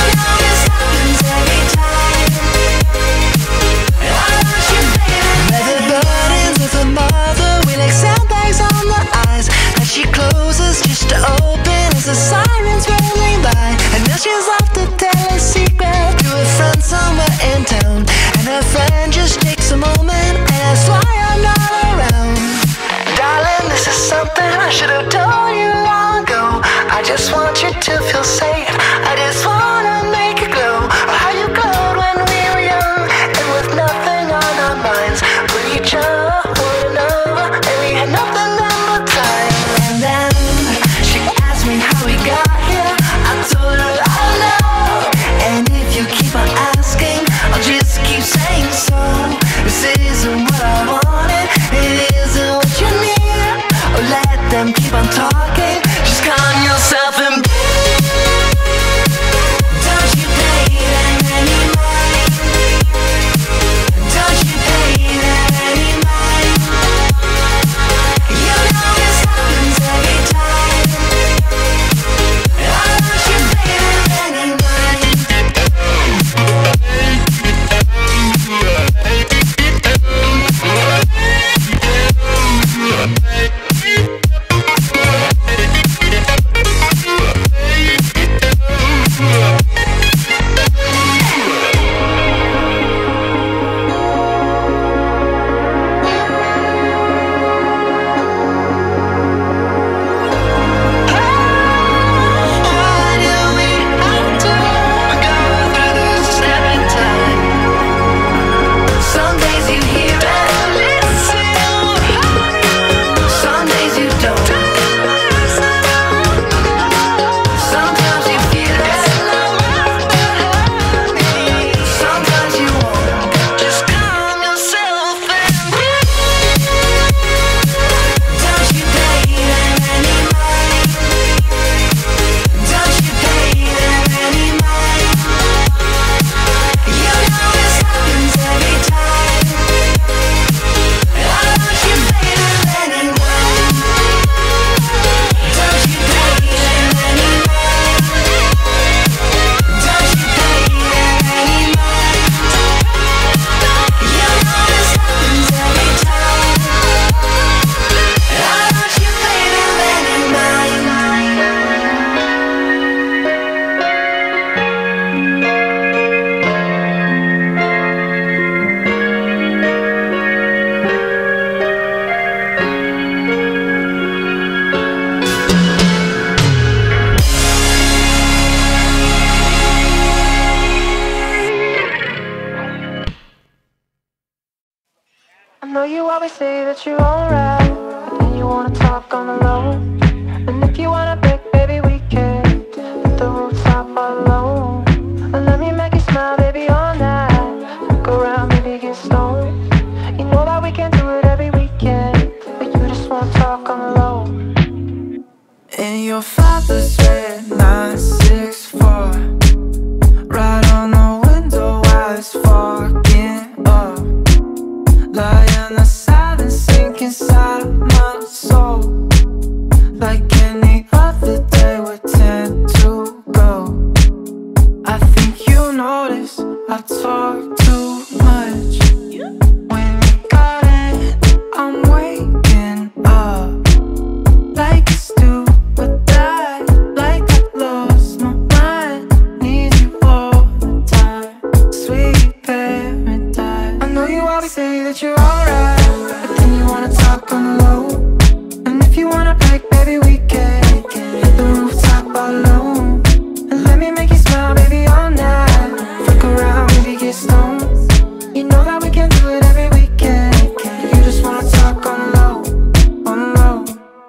Speaker 5: know you always say that you're alright, but then you wanna talk on the low. And if you wanna break, baby, we can hit the rooftop all alone. And let me make you smile, baby, all night. Look around, maybe get stoned. You know that we can do it every weekend, but you just wanna talk on the low. In your father's red 964, right on the window while it's fogging up. Lying the silence sink inside my soul. Like any other day we tend to go. I think you notice I talk too much. When you got it, I'm waking up. Like a stupid dad, like I lost my mind. Need you all the time, sweet paradise. I know you always say that you're alright, but then you wanna talk on the low. And if you wanna break, baby, we can hit the rooftop all alone. And let me make you smile, baby, all night. Fuck around, maybe get stoned. You know that we can do it every weekend. You just wanna talk on the low, on the low.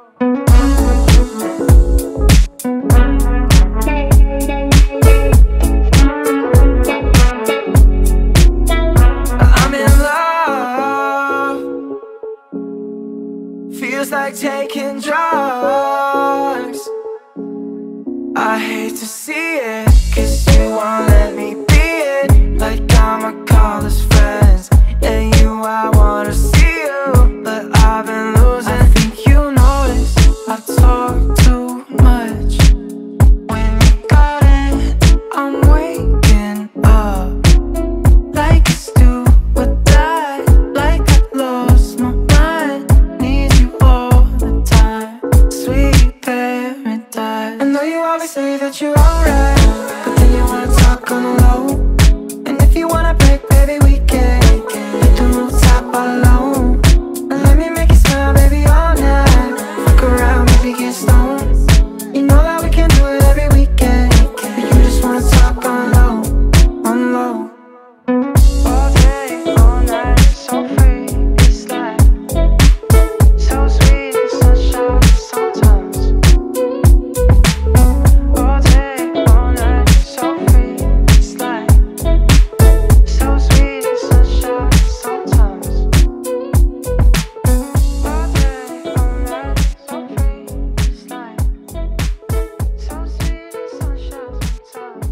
Speaker 5: I'm in love. Feels like taking drugs. I hate to see it, 'cause you won't let me be it. Like I'ma call us friends, and you, I wanna see you, but I've been losing. I think you notice I talk too much. When you got it, I'm waking up. Like a stupid dad, like I lost my mind. Need you all the time, sweet paradise. I know you always say that you're alright, but then you wanna talk on the low. And if you wanna break, baby, we can hit the rooftop all alone. And let me make you smile, baby, all night. Fuck around, maybe get stoned. You know that we can do it every weekend, but you just wanna talk on the low, on the low. All day, all night, so free, it's like so sweet, the sunshine sometimes. All day, all night, so free, it's like so sweet, the sunshine sometimes. All day, all night, so free, it's like so sweet, the sunshine sometimes.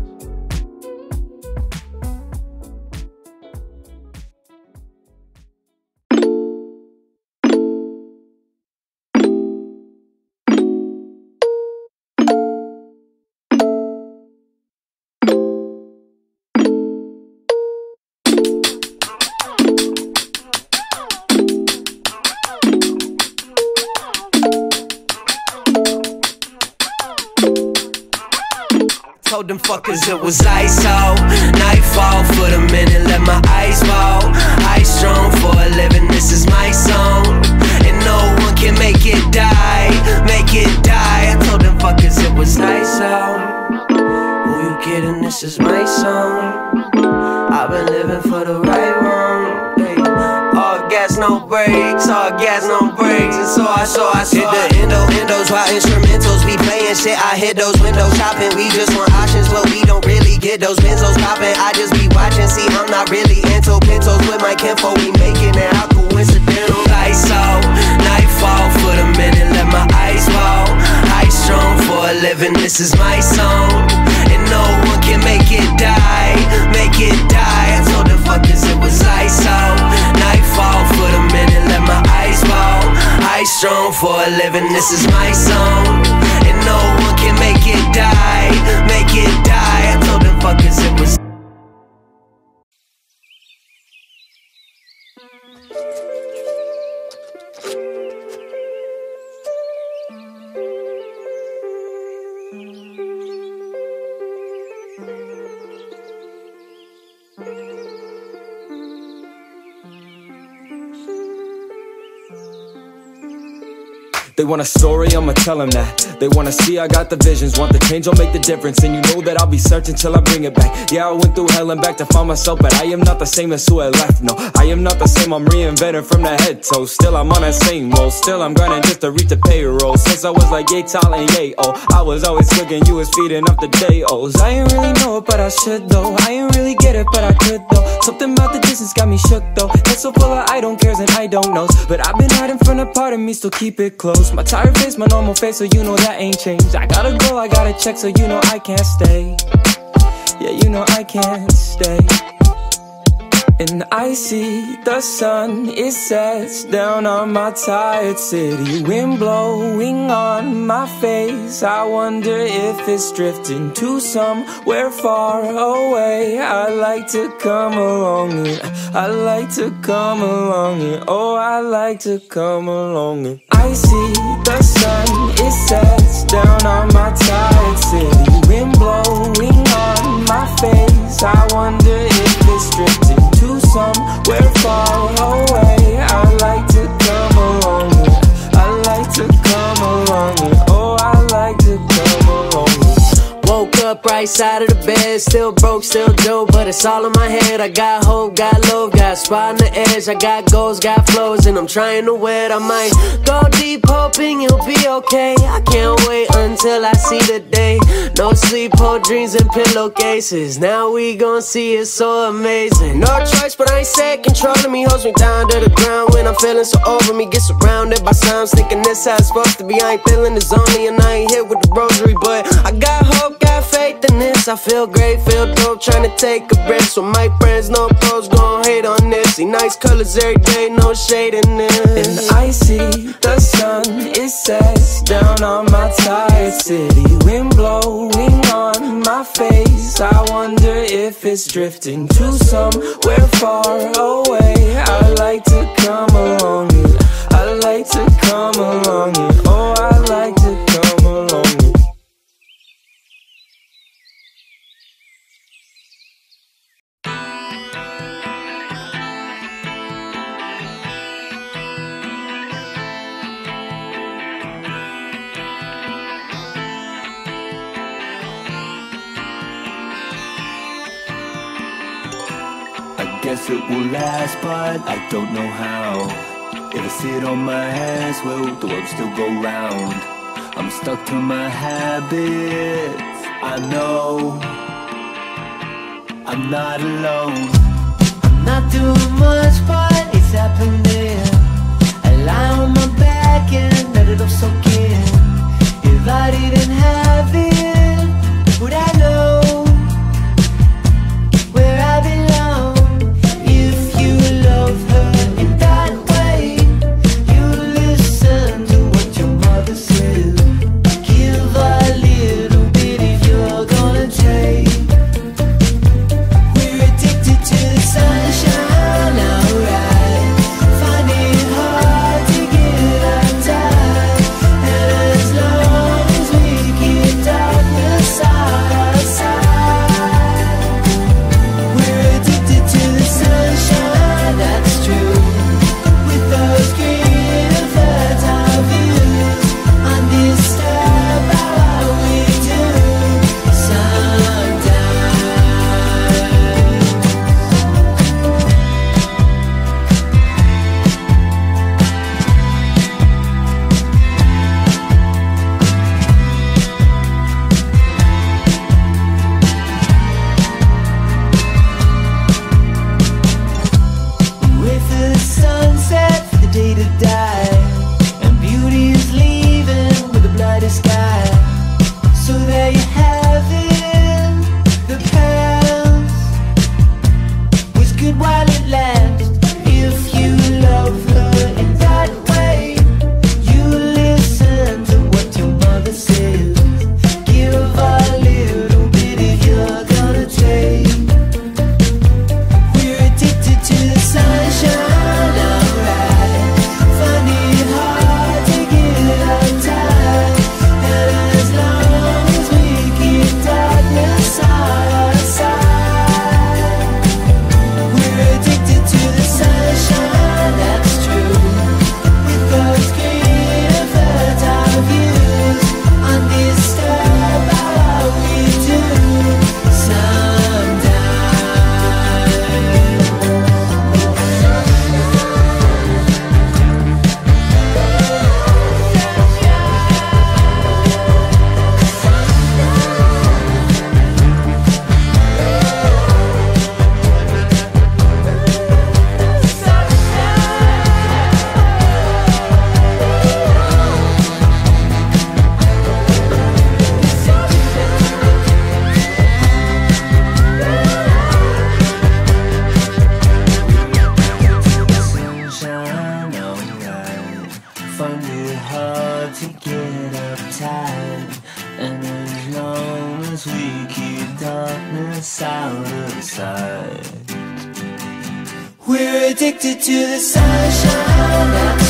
Speaker 2: Told them fuckers it was ice out. Nightfall for the minute, let my eyes fall. High strong for a living, this is my song. And no one can make it die, make it die. I told them fuckers it was ice out. Who you kidding, this is my song. I've been living for the right one. Hey. All gas, no brakes, all gas, no brakes. And so I hit the endos while instrumentals be playing shit. I hit those windows shopping, we just want options, but we don't really get those benzos popping. I just be watching, see I'm not really into pintos with my kinfo. We making it out coincidental. Lights out, nightfall for the minute, let my eyes fall. High strong for a living, this is my song. And no one can make it die, make it die. I told the fuckers it was ice out. Nightfall for the minute, let my eyes fall. High strong for a living, this is my song. And no one can make it die, make it die. I told the fuckers it was.
Speaker 7: They want a story, I'ma tell them that. They wanna see I got the visions, want the change, I'll make the difference. And you know that I'll be searching till I bring it back. Yeah, I went through hell and back to find myself, but I am not the same as who I left. No, I am not the same, I'm reinventing from the head to toe. Still I'm on that same roll, still I'm grinding just to reach the payroll. Since I was like yay tall and yay oh, I was always cooking, you was feeding up the day-ohs. I ain't really know it, but I should though. I ain't really get it, but I could though. Something about the distance got me shook though. Head so full of I don't cares and I don't knows. But I've been hiding from a part of me, still keep it close. My tired face, my normal face, so you know that ain't changed. I gotta go, I gotta check, so you know I can't stay. Yeah, you know I can't stay. And I see the sun, it sets down on my tired city. Wind blowing on my face, I wonder if it's drifting to somewhere far away. I like to come along and I like to come along and oh, I like to come along and I see the sun, it sets down on my tired city. Wind blowing on my face, I wonder if it's drifting to somewhere far away. I like to come along, I like to come along, oh, I like to come along.
Speaker 8: Woke up right side of the bed, still broke, still dope, but it's all in my head. I got hope, got love, got a spot on the edge. I got goals, got flows, and I'm trying to wed. I might go deep, hoping you'll be okay. I can't wait until I see the day. No sleep, hold dreams in pillowcases. Now we gon' see it so amazing. No choice, but I ain't set controlling me. Holds me down to the ground when I'm feeling so over me. Get surrounded by sounds, thinking this how it's supposed to be. I ain't feeling the zoney and I ain't hit with the rosary, but I got hope, got faith in this. I feel great, feel dope, trying to take a breath. So my friends, no pros, gon' hate on this. See nice colors every day, no shade in this.
Speaker 7: And I see the sun, it sets down on my tired city. Wind blowing on my face, I wonder if it's drifting to somewhere far away. I like to come along, I like to come along, oh, I like to come along.
Speaker 9: I guess it will last, but I don't know how. If I sit on my hands, will the world still go round? I'm stuck to my habits, I know I'm not alone.
Speaker 5: I'm not doing much, but it's happening. I lie on my back and let it all soak in. If I didn't have it, would I know where I belong? If you love her in that way, you listen to what your mother said. Give a little bit if you're gonna take. We're addicted to the sunshine, alright. Find it hard to get outside, and as long as we keep darkness out our sight.
Speaker 9: out of sight.
Speaker 5: We're addicted to the sunshine.